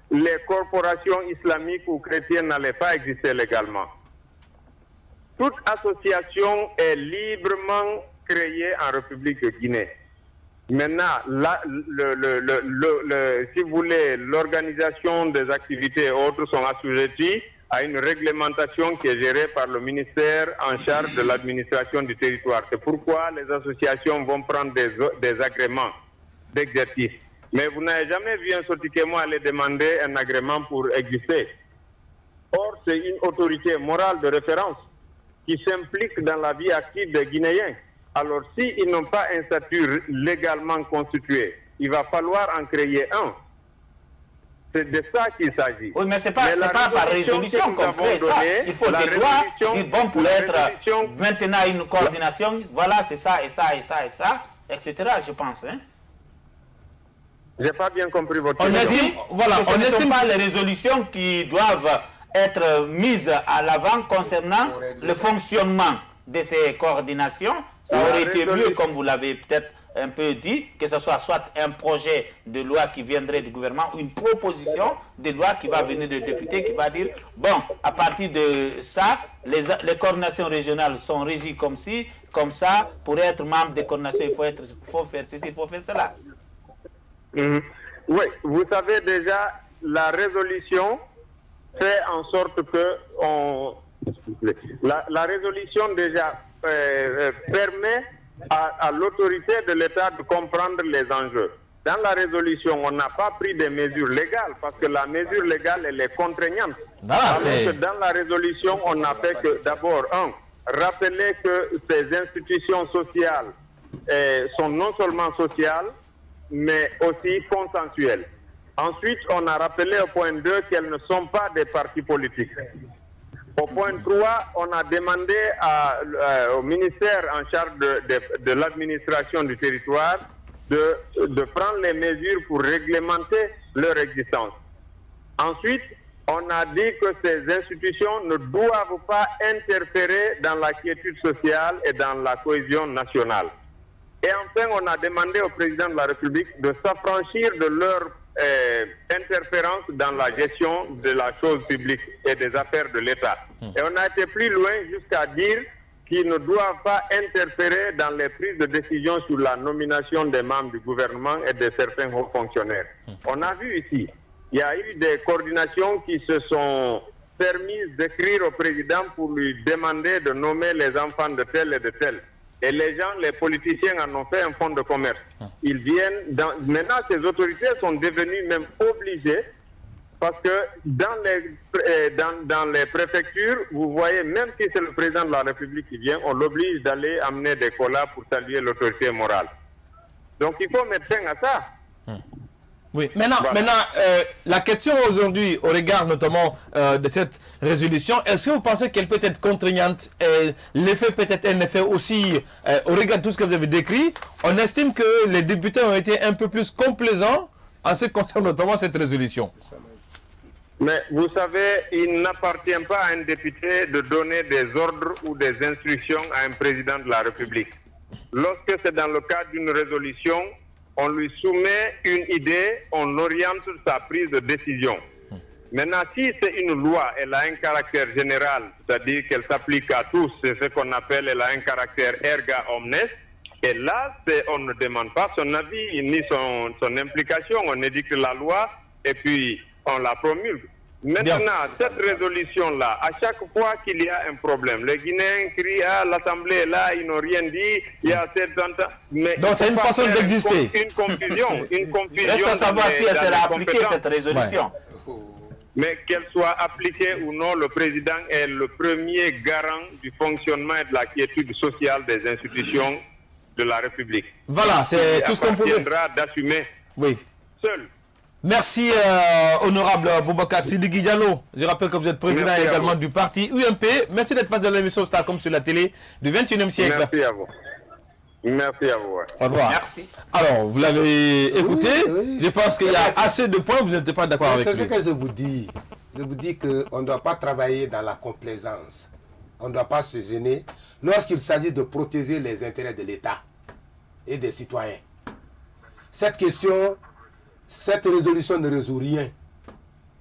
les corporations islamiques ou chrétiennes n'allaient pas exister légalement. Toute association est librement créée en République de Guinée. Maintenant, la, le, le, le, le, le, si vous voulez, l'organisation des activités et autres sont assujetties à une réglementation qui est gérée par le ministère en charge de l'administration du territoire. C'est pourquoi les associations vont prendre des, des agréments d'exercice. Mais vous n'avez jamais vu un Sotikémo aller demander un agrément pour exister. Or, c'est une autorité morale de référence qui s'implique dans la vie active des Guinéens. Alors, s'ils n'ont pas un statut légalement constitué, il va falloir en créer un. C'est de ça qu'il s'agit. Oui, mais ce n'est pas, pas par résolution qu'on crée ça. Il faut des lois, dire bon, pour être maintenant une coordination, voilà, c'est ça, et ça, et ça, et ça, et cetera, je pense. Hein? Je n'ai pas bien compris votre question. On estime, voilà, on n'estime pas les résolutions qui doivent être mises à l'avant concernant le fonctionnement de ces coordinations. Ça aurait été mieux, comme vous l'avez peut-être un peu dit, que ce soit soit un projet de loi qui viendrait du gouvernement ou une proposition de loi qui va venir des députés qui va dire, bon, à partir de ça, les, les coordinations régionales sont régies comme ci, comme ça. Pour être membre des coordinations, il faut, être, faut faire ceci, il faut faire cela. Mmh. Oui, vous savez déjà, la résolution fait en sorte que on, la, la résolution déjà euh, permet à, à l'autorité de l'État de comprendre les enjeux. Dans la résolution, on n'a pas pris des mesures légales parce que la mesure légale, elle est contraignante. Ah, Alors que dans la résolution, on n'a fait que d'abord, un, rappeler que ces institutions sociales euh, sont non seulement sociales, mais aussi consensuelles. Ensuite, on a rappelé au point deux qu'elles ne sont pas des partis politiques. Au point trois, on a demandé à, euh, au ministère en charge de, de, de l'administration du territoire de, de prendre les mesures pour réglementer leur existence. Ensuite, on a dit que ces institutions ne doivent pas interférer dans la quiétude sociale et dans la cohésion nationale. Et enfin, on a demandé au président de la République de s'affranchir de leur euh, interférence dans la gestion de la chose publique et des affaires de l'État. Et on a été plus loin jusqu'à dire qu'ils ne doivent pas interférer dans les prises de décision sur la nomination des membres du gouvernement et de certains hauts fonctionnaires. On a vu ici, il y a eu des coordinations qui se sont permises d'écrire au président pour lui demander de nommer les enfants de tel et de tel. Et les gens, les politiciens en ont fait un fonds de commerce. Ils viennent, dans, maintenant ces autorités sont devenues même obligées, parce que dans les, dans, dans les préfectures, vous voyez, même si c'est le président de la République qui vient, on l'oblige d'aller amener des colas pour saluer l'autorité morale. Donc il faut mettre fin à ça. Hum. Oui, maintenant, voilà. maintenant euh, la question aujourd'hui, au regard notamment euh, de cette résolution, est-ce que vous pensez qu'elle peut être contraignante? L'effet peut être un effet aussi, euh, au regard de tout ce que vous avez décrit, on estime que les députés ont été un peu plus complaisants en ce qui concerne notamment cette résolution. Mais vous savez, il n'appartient pas à un député de donner des ordres ou des instructions à un président de la République. Lorsque c'est dans le cadre d'une résolution, on lui soumet une idée, on oriente sa prise de décision. Maintenant, si c'est une loi, elle a un caractère général, c'est-à-dire qu'elle s'applique à tous, c'est ce qu'on appelle, elle a un caractère erga omnes, et là, on ne demande pas son avis, ni son, son implication, on édicte la loi, et puis on la promulgue. Maintenant, bien, cette résolution-là, à chaque fois qu'il y a un problème, les Guinéens crient à l'Assemblée, là, ils n'ont rien dit, il y a cette... Mais donc c'est une façon d'exister. Une confusion, une confusion. Reste à savoir si elle sera appliquée, cette résolution. Ouais. Mais qu'elle soit appliquée ou non, le président est le premier garant du fonctionnement et de la quiétude sociale des institutions de la République. Voilà, c'est tout ce qu'on pouvait... Il appartiendra d'assumer oui. seul. Merci, euh, honorable Boubacar Sidiki Diallo. Je rappelle que vous êtes président Merci également du parti U M P. Merci d'être passé dans l'émission Starcom sur la télé du vingt et unième siècle. Merci à vous. Merci à vous. Ouais. Au revoir. Merci. Alors, vous l'avez écouté. Oui, oui. Je pense qu'il y a assez de points, vous n'êtes pas d'accord avec lui. C'est ce que je vous dis. Je vous dis qu'on ne doit pas travailler dans la complaisance. On ne doit pas se gêner lorsqu'il s'agit de protéger les intérêts de l'État et des citoyens. Cette question... Cette résolution ne résout rien.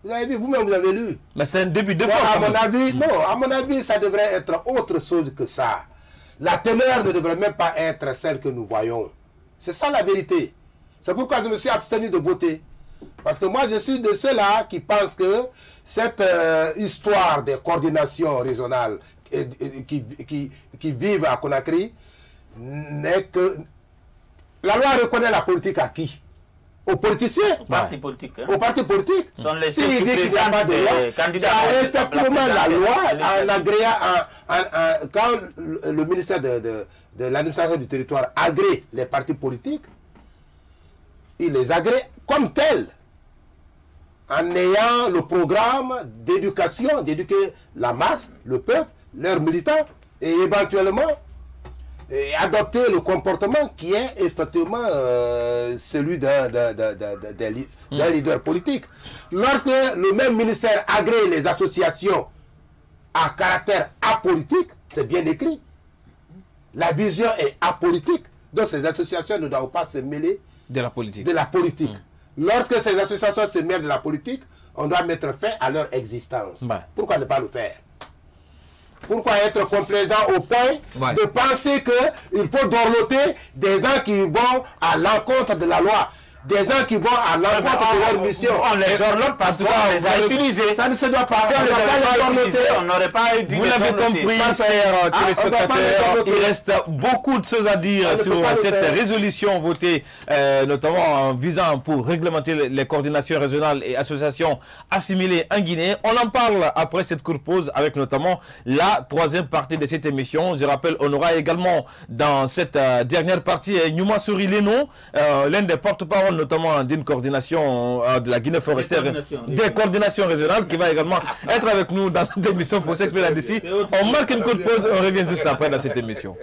Vous avez vu, vous-même, vous avez lu. Mais c'est un début de non, force. à mon avis, non, à mon avis, ça devrait être autre chose que ça. La teneur ne devrait même pas être celle que nous voyons. C'est ça la vérité. C'est pourquoi je me suis abstenu de voter. Parce que moi, je suis de ceux-là qui pensent que cette euh, histoire des coordinations régionales et, et, qui, qui, qui vivent à Conakry n'est que... La loi reconnaît la politique à qui? Aux politiciens, aux partis politiques. Hein. Aux partis politiques. Sont les si il dit qu'il n'y a pas de loi, candidats. Effectivement, la loi, en agréant, en, en, en, quand le, le ministère de, de, de l'administration du territoire agrée les partis politiques, il les agrée comme tels, en ayant le programme d'éducation, d'éduquer la masse, le peuple, leurs militants, et éventuellement et adopter le comportement qui est effectivement euh, celui d'un mmh. leader politique. Lorsque le même ministère agrée les associations à caractère apolitique, c'est bien écrit. La vision est apolitique, donc ces associations ne doivent pas se mêler de la politique. De la politique. Mmh. Lorsque ces associations se mêlent de la politique, on doit mettre fin à leur existence. Ouais. Pourquoi ne pas le faire? Pourquoi être complaisant au point ouais. de penser qu'il faut dorloter des gens qui vont à l'encontre de la loi, des gens qui vont à l'encontre de leur mission? On les dorlote parce qu'on les a utilisés. Ça ne se doit pas. Si on ne les a pas on n'aurait pas eu. Vous l'avez compris, chers téléspectateurs, il reste beaucoup de choses à dire sur cette résolution votée, euh, notamment visant pour réglementer les coordinations régionales et associations assimilées en Guinée. On en parle après cette courte pause avec notamment la troisième partie de cette émission. Je rappelle, on aura également dans cette euh, dernière partie Nyouma Souri Leno, euh, l'un des porte-parole notamment d'une coordination euh, de la Guinée forestière, des coordinations, des coordinations régionales, qui va également être avec nous dans cette émission pour s'exprimer d'ici. On marque une courte pause, on revient juste après dans cette émission.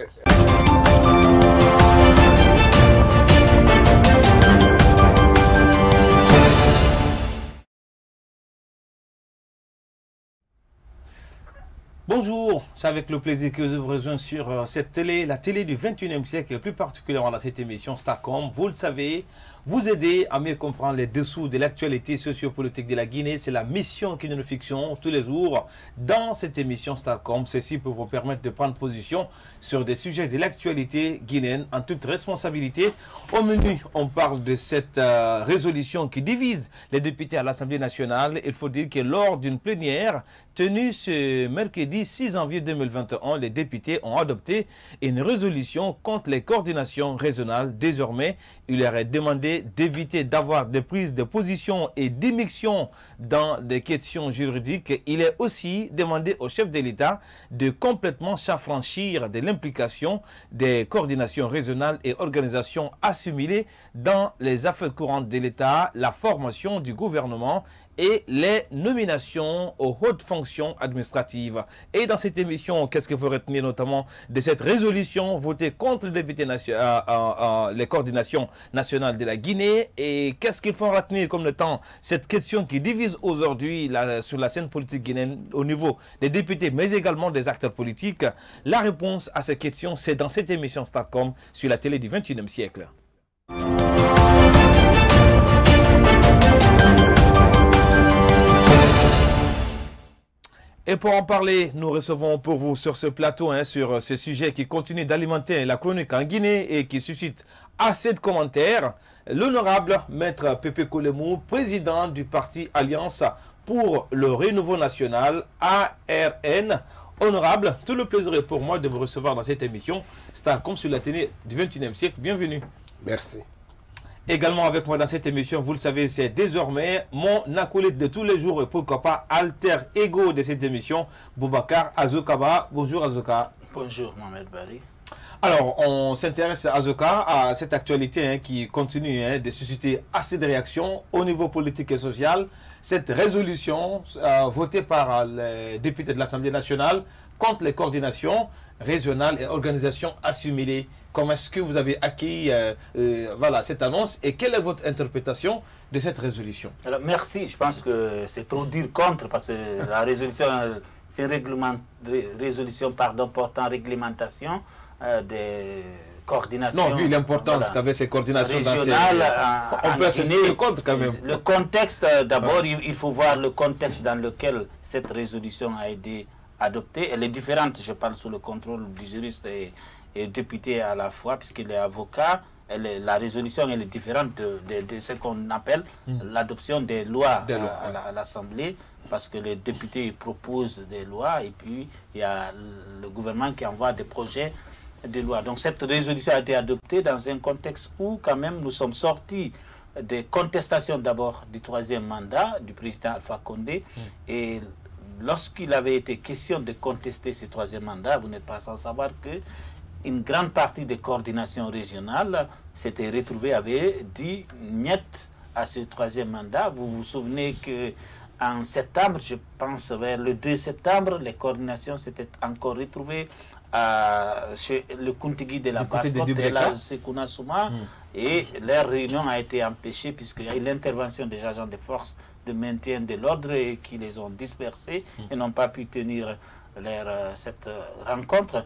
Bonjour, c'est avec le plaisir que je vous rejoins sur euh, cette télé, la télé du vingt et unième siècle, et plus particulièrement dans cette émission Starcom. Vous le savez, vous aider à mieux comprendre les dessous de l'actualité sociopolitique de la Guinée. C'est la mission que nous nous fixons tous les jours dans cette émission Starcom. Ceci pour vous permettre de prendre position sur des sujets de l'actualité guinéenne en toute responsabilité. Au menu, on parle de cette euh, résolution qui divise les députés à l'Assemblée nationale. Il faut dire que lors d'une plénière tenue ce mercredi six janvier deux mille vingt et un, les députés ont adopté une résolution contre les coordinations régionales. Désormais, il leur est demandé d'éviter d'avoir des prises de position et d'émissions dans des questions juridiques. Il est aussi demandé au chef de l'État de complètement s'affranchir de l'implication des coordinations régionales et organisations assimilées dans les affaires courantes de l'État, la formation du gouvernement et les nominations aux hautes fonctions administratives. Et dans cette émission, qu'est-ce qu'il faut retenir notamment de cette résolution votée contre le député nation, euh, euh, euh, les coordinations nationales de la Guinée? Et qu'est-ce qu'il faut retenir comme étant cette question qui divise aujourd'hui la, sur la scène politique guinéenne au niveau des députés, mais également des acteurs politiques? La réponse à ces questions, c'est dans cette émission Starcom sur la télé du vingt et unième siècle. Et pour en parler, nous recevons pour vous sur ce plateau, hein, sur ce sujet qui continue d'alimenter la chronique en Guinée et qui suscite assez de commentaires, l'honorable Maître Pépé Colemou, président du parti Alliance pour le Renouveau National, A R N. Honorable, tout le plaisir est pour moi de vous recevoir dans cette émission Starcom sur la télé du vingt et unième siècle. Bienvenue. Merci. Également avec moi dans cette émission, vous le savez, c'est désormais mon acolyte de tous les jours et pourquoi pas alter ego de cette émission, Boubacar Azokaba. Bonjour Azoka. Bonjour Mohamed Bari. Alors, on s'intéresse Azoka à cette actualité hein, qui continue hein, de susciter assez de réactions au niveau politique et social. Cette résolution euh, votée par les députés de l'Assemblée nationale contre les coordinations régionales et organisations assimilées. Comment est-ce que vous avez acquis euh, euh, voilà, cette annonce et quelle est votre interprétation de cette résolution? Alors, merci. Je pense que c'est trop dire contre parce que la résolution, c'est une résolution pardon, portant réglementation euh, des coordination. Non, vu l'importance voilà, qu'avaient ces coordinations régionales, dans ces... on peut assister le compte quand même. Le contexte, d'abord, ouais. il, il faut voir le contexte dans lequel cette résolution a été adoptée. Elle est différente, je parle sous le contrôle du juriste et, et député à la fois, puisqu'il est avocat. Elle est, la résolution elle est différente de, de, de ce qu'on appelle mmh. l'adoption des lois, des lois à, à l'Assemblée, parce que les députés proposent des lois et puis il y a le gouvernement qui envoie des projets de loi. Donc cette résolution a été adoptée dans un contexte où quand même nous sommes sortis des contestations d'abord du troisième mandat du président Alpha Condé mmh. et lorsqu'il avait été question de contester ce troisième mandat, vous n'êtes pas sans savoir que une grande partie des coordinations régionales s'était retrouvée, avait dit niet à ce troisième mandat. Vous vous souvenez qu'en septembre, je pense vers le deux septembre, les coordinations s'étaient encore retrouvées à, chez le Kuntigi de la Basse-Côte et la Sekuna Souma mm. et leur réunion a été empêchée puisqu'il y a eu l'intervention des agents de force de maintien de l'ordre et qui les ont dispersés mm. et n'ont pas pu tenir leur, cette rencontre.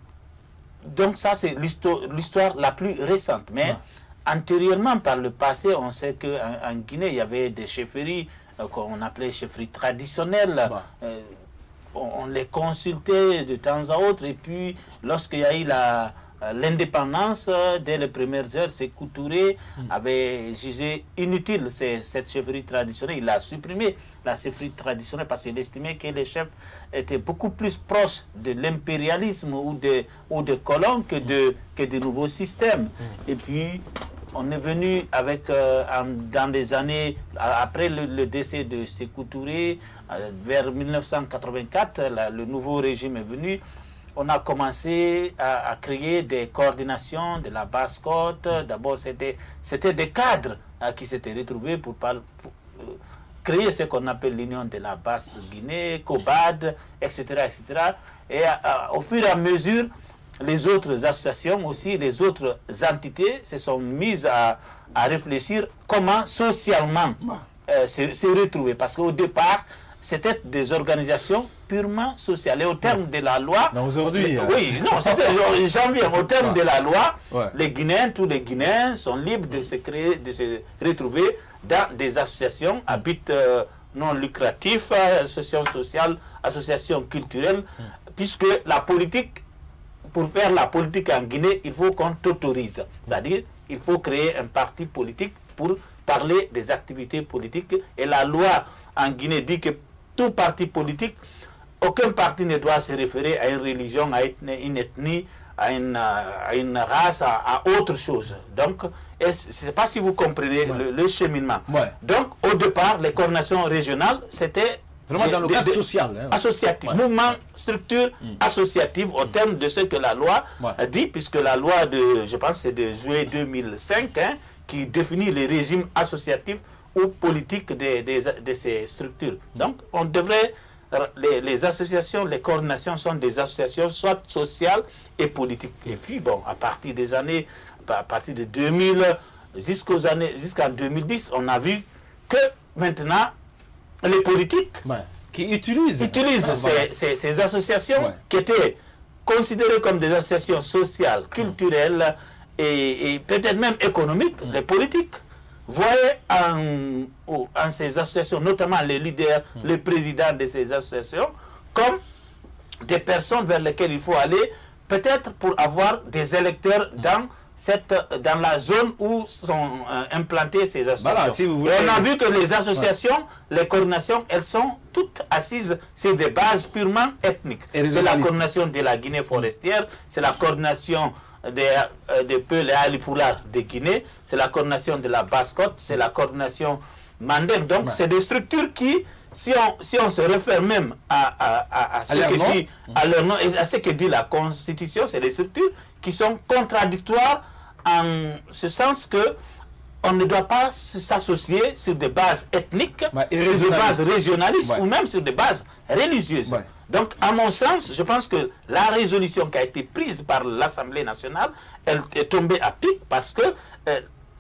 Donc ça, c'est l'histoire la plus récente. Mais ouais. antérieurement, par le passé, on sait qu'en en Guinée, il y avait des chefferies euh, qu'on appelait chefferies traditionnelles. Ouais. Euh, on, on les consultait de temps à autre. Et puis, lorsqu'il y a eu la... l'indépendance, dès les premières heures, Sékou Touré mm. avait jugé inutile cette chefferie traditionnelle. Il a supprimé la chefferie traditionnelle parce qu'il estimait que les chefs étaient beaucoup plus proches de l'impérialisme ou de, ou de colons que de, que de nouveaux systèmes. Mm. Et puis, on est venu avec, euh, en, dans des années, après le, le décès de Sékou Touré, euh, vers mille neuf cent quatre-vingt-quatre, la, le nouveau régime est venu. On a commencé à, à créer des coordinations de la Basse-Côte. D'abord, c'était des cadres hein, qui s'étaient retrouvés pour, pour, pour euh, créer ce qu'on appelle l'Union de la Basse-Guinée, COBAD, et cetera, et cetera. Et à, à, au fur et à mesure, les autres associations aussi, les autres entités se sont mises à, à réfléchir comment socialement euh, se, se retrouver. Parce qu'au départ, c'était des organisations purement sociales. Et au terme de la loi... Aujourd'hui... Euh, oui, non, c'est ça, j'en viens. Au terme ouais. de la loi, ouais. les Guinéens, tous les Guinéens sont libres de se créer, de se retrouver dans des associations à but euh, non lucratif, associations sociales, associations culturelles, mm. puisque la politique, pour faire la politique en Guinée, il faut qu'on t'autorise. C'est-à-dire, il faut créer un parti politique pour parler des activités politiques. Et la loi en Guinée dit que tout parti politique, aucun parti ne doit se référer à une religion, à une ethnie, à une, à une race, à, à autre chose. Donc, je ne sais pas si vous comprenez ouais. le, le cheminement. Ouais. Donc, au départ, les coordinations régionales, c'était vraiment dans le cadre de, social. Hein. Associatif, ouais. mouvement, structure mm. associative au terme de ce que la loi ouais. dit, puisque la loi de, je pense, c'est de juillet deux mille cinq, hein, qui définit les régimes associatifs ou politiques de, de, de ces structures. Donc, on devrait, les, les associations, les coordinations sont des associations soit sociales et politiques. Et puis, bon, à partir des années, à partir de deux mille jusqu'aux années, jusqu'en deux mille dix, on a vu que maintenant, les politiques ouais. qui utilisent, utilisent ah, ces, ouais. ces, ces associations ouais. qui étaient considérées comme des associations sociales, culturelles et, et peut-être même économiques, mmh. les politiques voyaient en, en ces associations, notamment les leaders, mmh. les présidents de ces associations, comme des personnes vers lesquelles il faut aller, peut-être pour avoir des électeurs mmh. dans, cette, dans la zone où sont euh, implantées ces associations. Voilà, si vous voulez... Et on a vu que les associations, ouais. les coordinations, elles sont toutes assises sur des bases purement ethniques. C'est la coordination de la Guinée forestière, c'est la coordination des de Peul et Alipoulard de Guinée, c'est la coordination de la Basse-Côte, c'est la coordination Mandeng. Donc, ouais. c'est des structures qui, si on, si on se réfère même à, à, à, à, ce à, que dit, à leur nom et à ce que dit la Constitution, c'est des structures qui sont contradictoires en ce sens que on ne doit pas s'associer sur des bases ethniques, ouais, sur des bases régionalistes ouais. ou même sur des bases religieuses. Ouais. Donc, à mon sens, je pense que la résolution qui a été prise par l'Assemblée nationale, elle est tombée à pic parce que euh,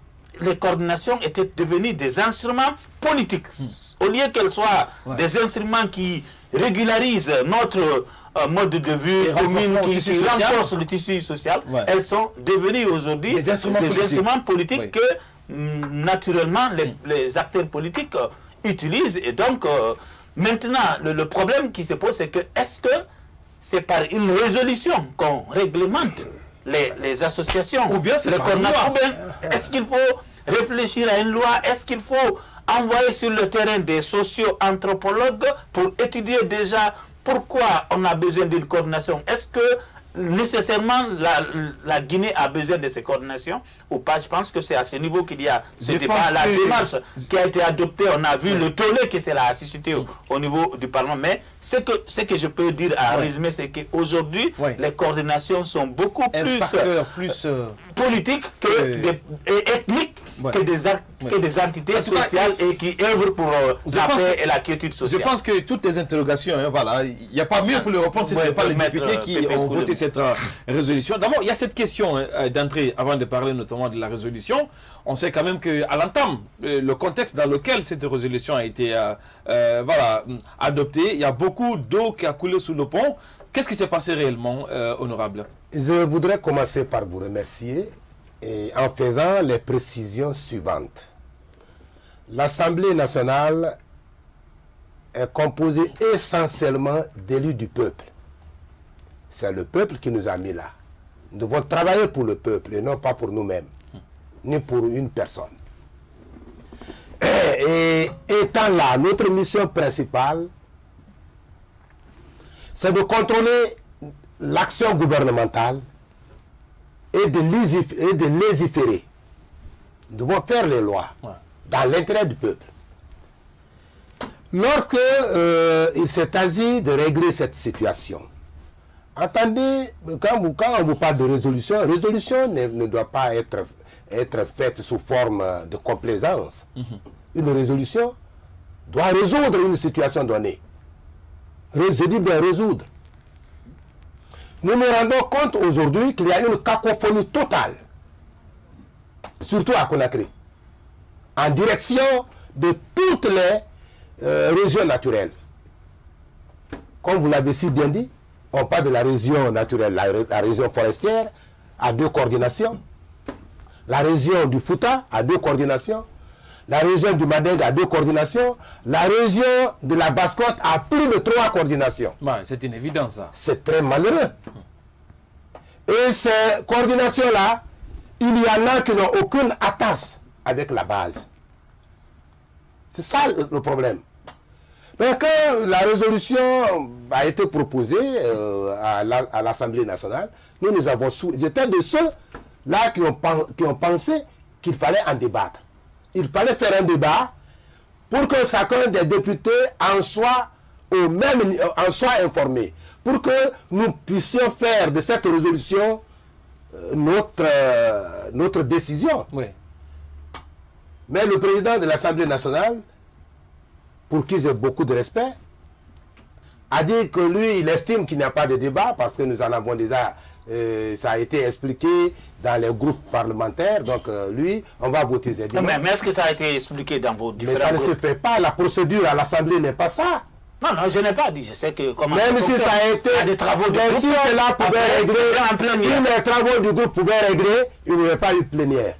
les coordinations étaient devenues des instruments politiques. Au lieu qu'elles soient ouais. des instruments qui régularisent notre euh, mode de vie commune, qui, qui renforcent le tissu social, ouais. elles sont devenues aujourd'hui des instruments des politiques, instruments politiques oui. que naturellement les, mm. les acteurs politiques euh, utilisent. Et donc, euh, maintenant, le, le problème qui se pose, c'est que est-ce que c'est par une résolution qu'on réglemente les, les associations, ou bien c'est par une loi? Est-ce qu'il faut réfléchir à une loi? Est-ce qu'il faut envoyer sur le terrain des socio-anthropologues pour étudier déjà pourquoi on a besoin d'une coordination? Est-ce que nécessairement la, la Guinée a besoin de ces coordinations ou pas? Je pense que c'est à ce niveau qu'il y a ce Je débat, la que... démarche qui a été adoptée. On a vu oui. le tollé que cela a suscité au, au niveau du Parlement. Mais ce que, ce que je peux dire à oui. résumé, c'est qu'aujourd'hui, oui. les coordinations sont beaucoup Un plus, plus euh, politiques que oui. des, et ethniques oui. que, des, oui. que des entités sociales cas, et qui œuvrent pour euh, la paix que, et la quiétude sociale. Je pense que toutes les interrogations, hein, voilà, il n'y a pas mieux pour le répondre, si ce n'est pas les députés qui Pépé ont voté cette euh, résolution. D'abord, il y a cette question hein, d'entrée, avant de parler notamment de la résolution. On sait quand même qu'à l'entame, le contexte dans lequel cette résolution a été euh, euh, voilà, adoptée, il y a beaucoup d'eau qui a coulé sous le pont. Qu'est-ce qui s'est passé réellement, euh, honorable? Je voudrais commencer par vous remercier et en faisant les précisions suivantes. L'Assemblée nationale est composée essentiellement d'élus du peuple. C'est le peuple qui nous a mis là. Nous devons travailler pour le peuple et non pas pour nous-mêmes, ni pour une personne. Et étant là, notre mission principale, c'est de contrôler l'action gouvernementale et de, et de légiférer. Nous devons faire les lois ouais. dans l'intérêt du peuple. Lorsque euh, il s'est agi de régler cette situation, entendez, quand, vous, quand on vous parle de résolution, résolution ne, ne doit pas être, être faite sous forme de complaisance. Mm-hmm. Une résolution doit résoudre une situation donnée. Je dis bien résoudre. Nous nous rendons compte aujourd'hui qu'il y a une cacophonie totale, surtout à Conakry, en direction de toutes les euh, régions naturelles. Comme vous l'avez si bien dit, on parle de la région naturelle, la, la région forestière, à deux coordinations. La région du Fouta, à deux coordinations. La région du Manding, à deux coordinations. La région de la Basse-Côte, à plus de trois coordinations. Ouais, c'est une évidence, ça. C'est très malheureux. Et ces coordinations-là, il y en a qui n'ont aucune attache avec la base. C'est ça le, le problème. Donc, quand la résolution a été proposée euh, à l'Assemblée nationale, nous, nous avons sou... J'étais de ceux-là qui ont, qui ont pensé qu'il fallait en débattre. Il fallait faire un débat pour que chacun des députés en soit, au même, en soit informé. Pour que nous puissions faire de cette résolution euh, notre, euh, notre décision. Oui. Mais le président de l'Assemblée nationale, pour qui j'ai beaucoup de respect, a dit que lui, il estime qu'il n'y a pas de débat parce que nous en avons déjà, euh, ça a été expliqué dans les groupes parlementaires. Donc euh, lui, on va voter. Dit, non, mais, mais est-ce que ça a été expliqué dans vos différents Mais ça groupes? ne se fait pas. La procédure à l'Assemblée n'est pas ça. Non, non, je n'ai pas dit. Je sais que comment Même si ça a été... Il y a des travaux du groupe. Si cela pouvait régler, si les travaux du groupe pouvaient régler, il n'y aurait pas eu plénière.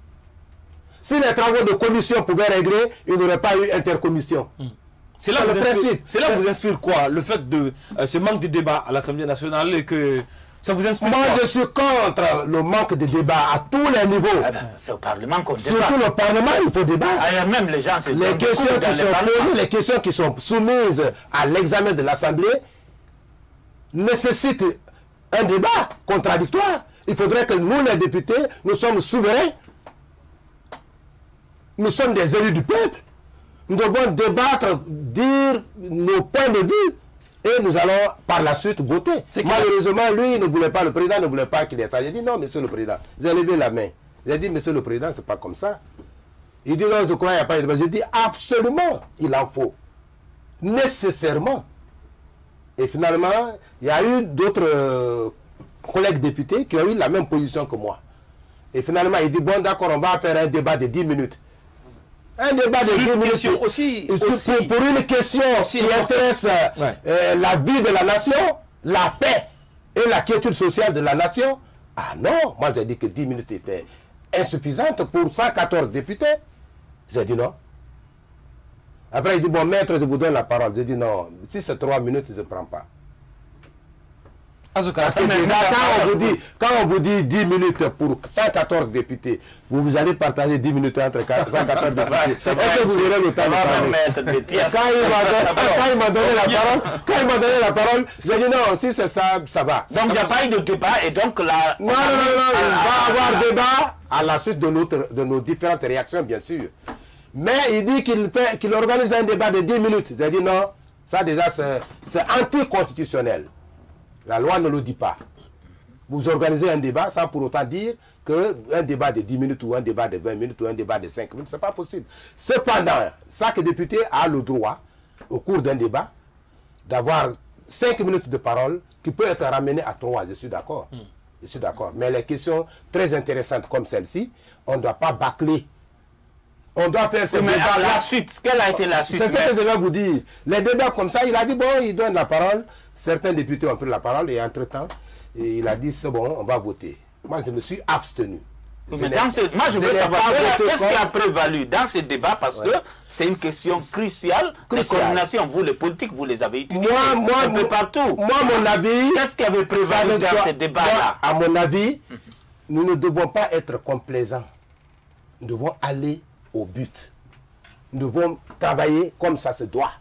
Si les travaux de commission pouvaient régler, il n'y aurait pas eu intercommission. Hum. C'est là, le principe. C'est là vous inspire quoi? Le fait de euh, ce manque de débat à l'Assemblée nationale et que ça vous inspire? Moi, quoi? je suis contre le manque de débat à tous les niveaux. Ah ben, c'est au Parlement qu'on débat. Surtout le Parlement, il faut débattre. Ah, même les gens, c'est les questions qui les sont posées, les questions qui sont soumises à l'examen de l'Assemblée nécessitent un débat contradictoire. Il faudrait que nous, les députés, nous sommes souverains. Nous sommes des élus du peuple. Nous devons débattre, dire nos points de vue et nous allons par la suite voter. Malheureusement, lui, il ne voulait pas, le président ne voulait pas qu'il ait ça. J'ai dit non, monsieur le président. J'ai levé la main. J'ai dit, monsieur le président, c'est pas comme ça. Il dit non, je crois qu'il n'y a pas de débat. J'ai dit absolument, il en faut. Nécessairement. Et finalement, il y a eu d'autres euh, collègues députés qui ont eu la même position que moi. Et finalement, il dit, bon, d'accord, on va faire un débat de dix minutes. Un débat de dix minutes aussi, pour, aussi, pour une question aussi qui intéresse ouais. euh, la vie de la nation, la paix et la quiétude sociale de la nation. Ah non, moi j'ai dit que dix minutes étaient insuffisantes pour cent quatorze députés. J'ai dit non. Après, il dit, bon, maître, je vous donne la parole. J'ai dit non, si c'est trois minutes, je ne prends pas. Parce que quand, on vous dit, quand on vous dit dix minutes pour cent quatorze députés, vous, vous allez partager dix minutes entre cent quatorze députés. C'est vrai que vous aurez le temps de parler. Quand il m'a donné la parole, quand il m'a donné la parole, j'ai dit non, si c'est ça, ça va. Donc il n'y a pas eu de débat et donc là... Non, non, non, non, il va y avoir débat à la suite de, notre, de nos différentes réactions, bien sûr. Mais il dit qu'il fait, qu'il organise un débat de dix minutes. J'ai dit non, ça déjà c'est anticonstitutionnel. La loi ne le dit pas. Vous organisez un débat sans pour autant dire qu'un débat de dix minutes ou un débat de vingt minutes ou un débat de cinq minutes, ce n'est pas possible. Cependant, chaque député a le droit, au cours d'un débat, d'avoir cinq minutes de parole qui peut être ramené à trois. Je suis d'accord. Mm. Je suis d'accord. Mais les questions très intéressantes comme celle-ci, on ne doit pas bâcler. On doit faire ce mais débat la suite, quelle a été la suite? C'est ce que je vais vous dire. Les débats comme ça, il a dit, bon, il donne la parole. Certains députés ont pris la parole et entre-temps, il a dit, c'est bon, on va voter. Moi, je me suis abstenu. Mais dans ce, moi, je veux savoir qu'est-ce qui a prévalu dans ce débat parce ouais. que c'est une question cruciale. Crucial. Les coordinations, vous, les politiques, vous les avez utilisées moi, moi, un peu partout. Moi, mon avis... Qu'est-ce qui avait prévalu dans ce débat-là? À mon avis, nous ne devons pas être complaisants. Nous devons aller au but. Nous devons travailler comme ça se doit.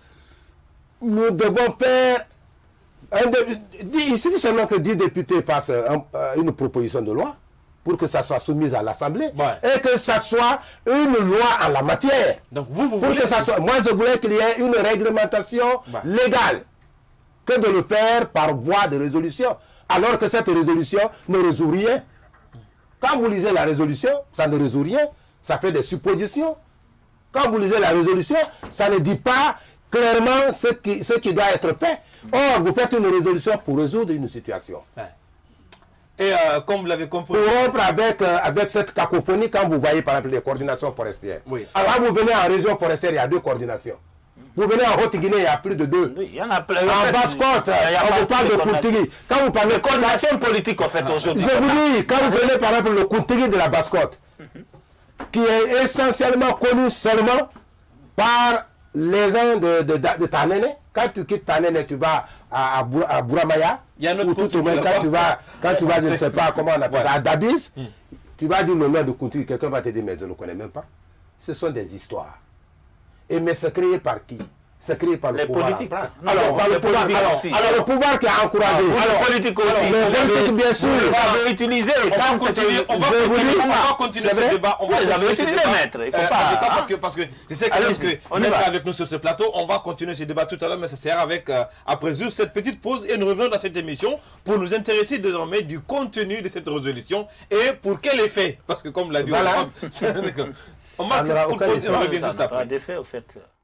Nous devons faire... Un de, il suffit seulement que dix députés fassent un, une proposition de loi pour que ça soit soumis à l'Assemblée ouais. et que ça soit une loi en la matière. Donc vous, vous pour voulez... que ça soit... Moi, je voulais qu'il y ait une réglementation ouais. légale que de le faire par voie de résolution. Alors que cette résolution ne résout rien. Quand vous lisez la résolution, ça ne résout rien. Ça fait des suppositions. Quand vous lisez la résolution, ça ne dit pas clairement ce qui, ce qui doit être fait. Or, vous faites une résolution pour résoudre une situation. Ouais. Et euh, comme vous l'avez compris... Pour rompre avec, euh, avec cette cacophonie, quand vous voyez par exemple les coordinations forestières. Oui. Alors, quand vous venez en région forestière, il y a deux coordinations. Vous venez en Haute-Guinée, il y a plus de deux. Oui, il y en a plein. En Basse-Côte, on vous parle de Kontigi. Quand vous parlez de coordination politique, en fait, aujourd'hui. Je vous dis, quand vous venez par exemple le Kontigi de la Basse-Côte, qui est essentiellement connu seulement par les gens de, de, de, de Tanene. Quand tu quittes Tanene, tu vas à, à, à Bouramaya. Il y a notre ou tout au moins, quand tu vas, quand tu vas, je ne sais pas comment on appelle ouais. ça, à Dabis, mm. tu vas dire le nom de Kontigi, quelqu'un va te dire, mais je ne le connais même pas. Ce sont des histoires. Et mais c'est créé par qui? C'est créé par les le pouvoir. Politiques. Non, alors, par le pouvoir, alors, aussi. alors le pouvoir qui a encouragé. Ah, alors, les politiques aussi. Les politiques, bien sûr. Vous les avez utilisés. On va continuer, on va continuer, on va continuer ce débat. On vous les avez utilisés, maître. Il ne faut pas. Euh, parce que parce que c'est ça que maître est avec nous sur ce plateau. On va continuer ce débat tout à l'heure, mais ça sert avec euh, après juste cette petite pause et nous revenons dans cette émission pour nous intéresser désormais du contenu de cette résolution et pour quel effet. Parce que comme l'a dit, voilà. on va on revient juste après. Pas d'effet, au fait.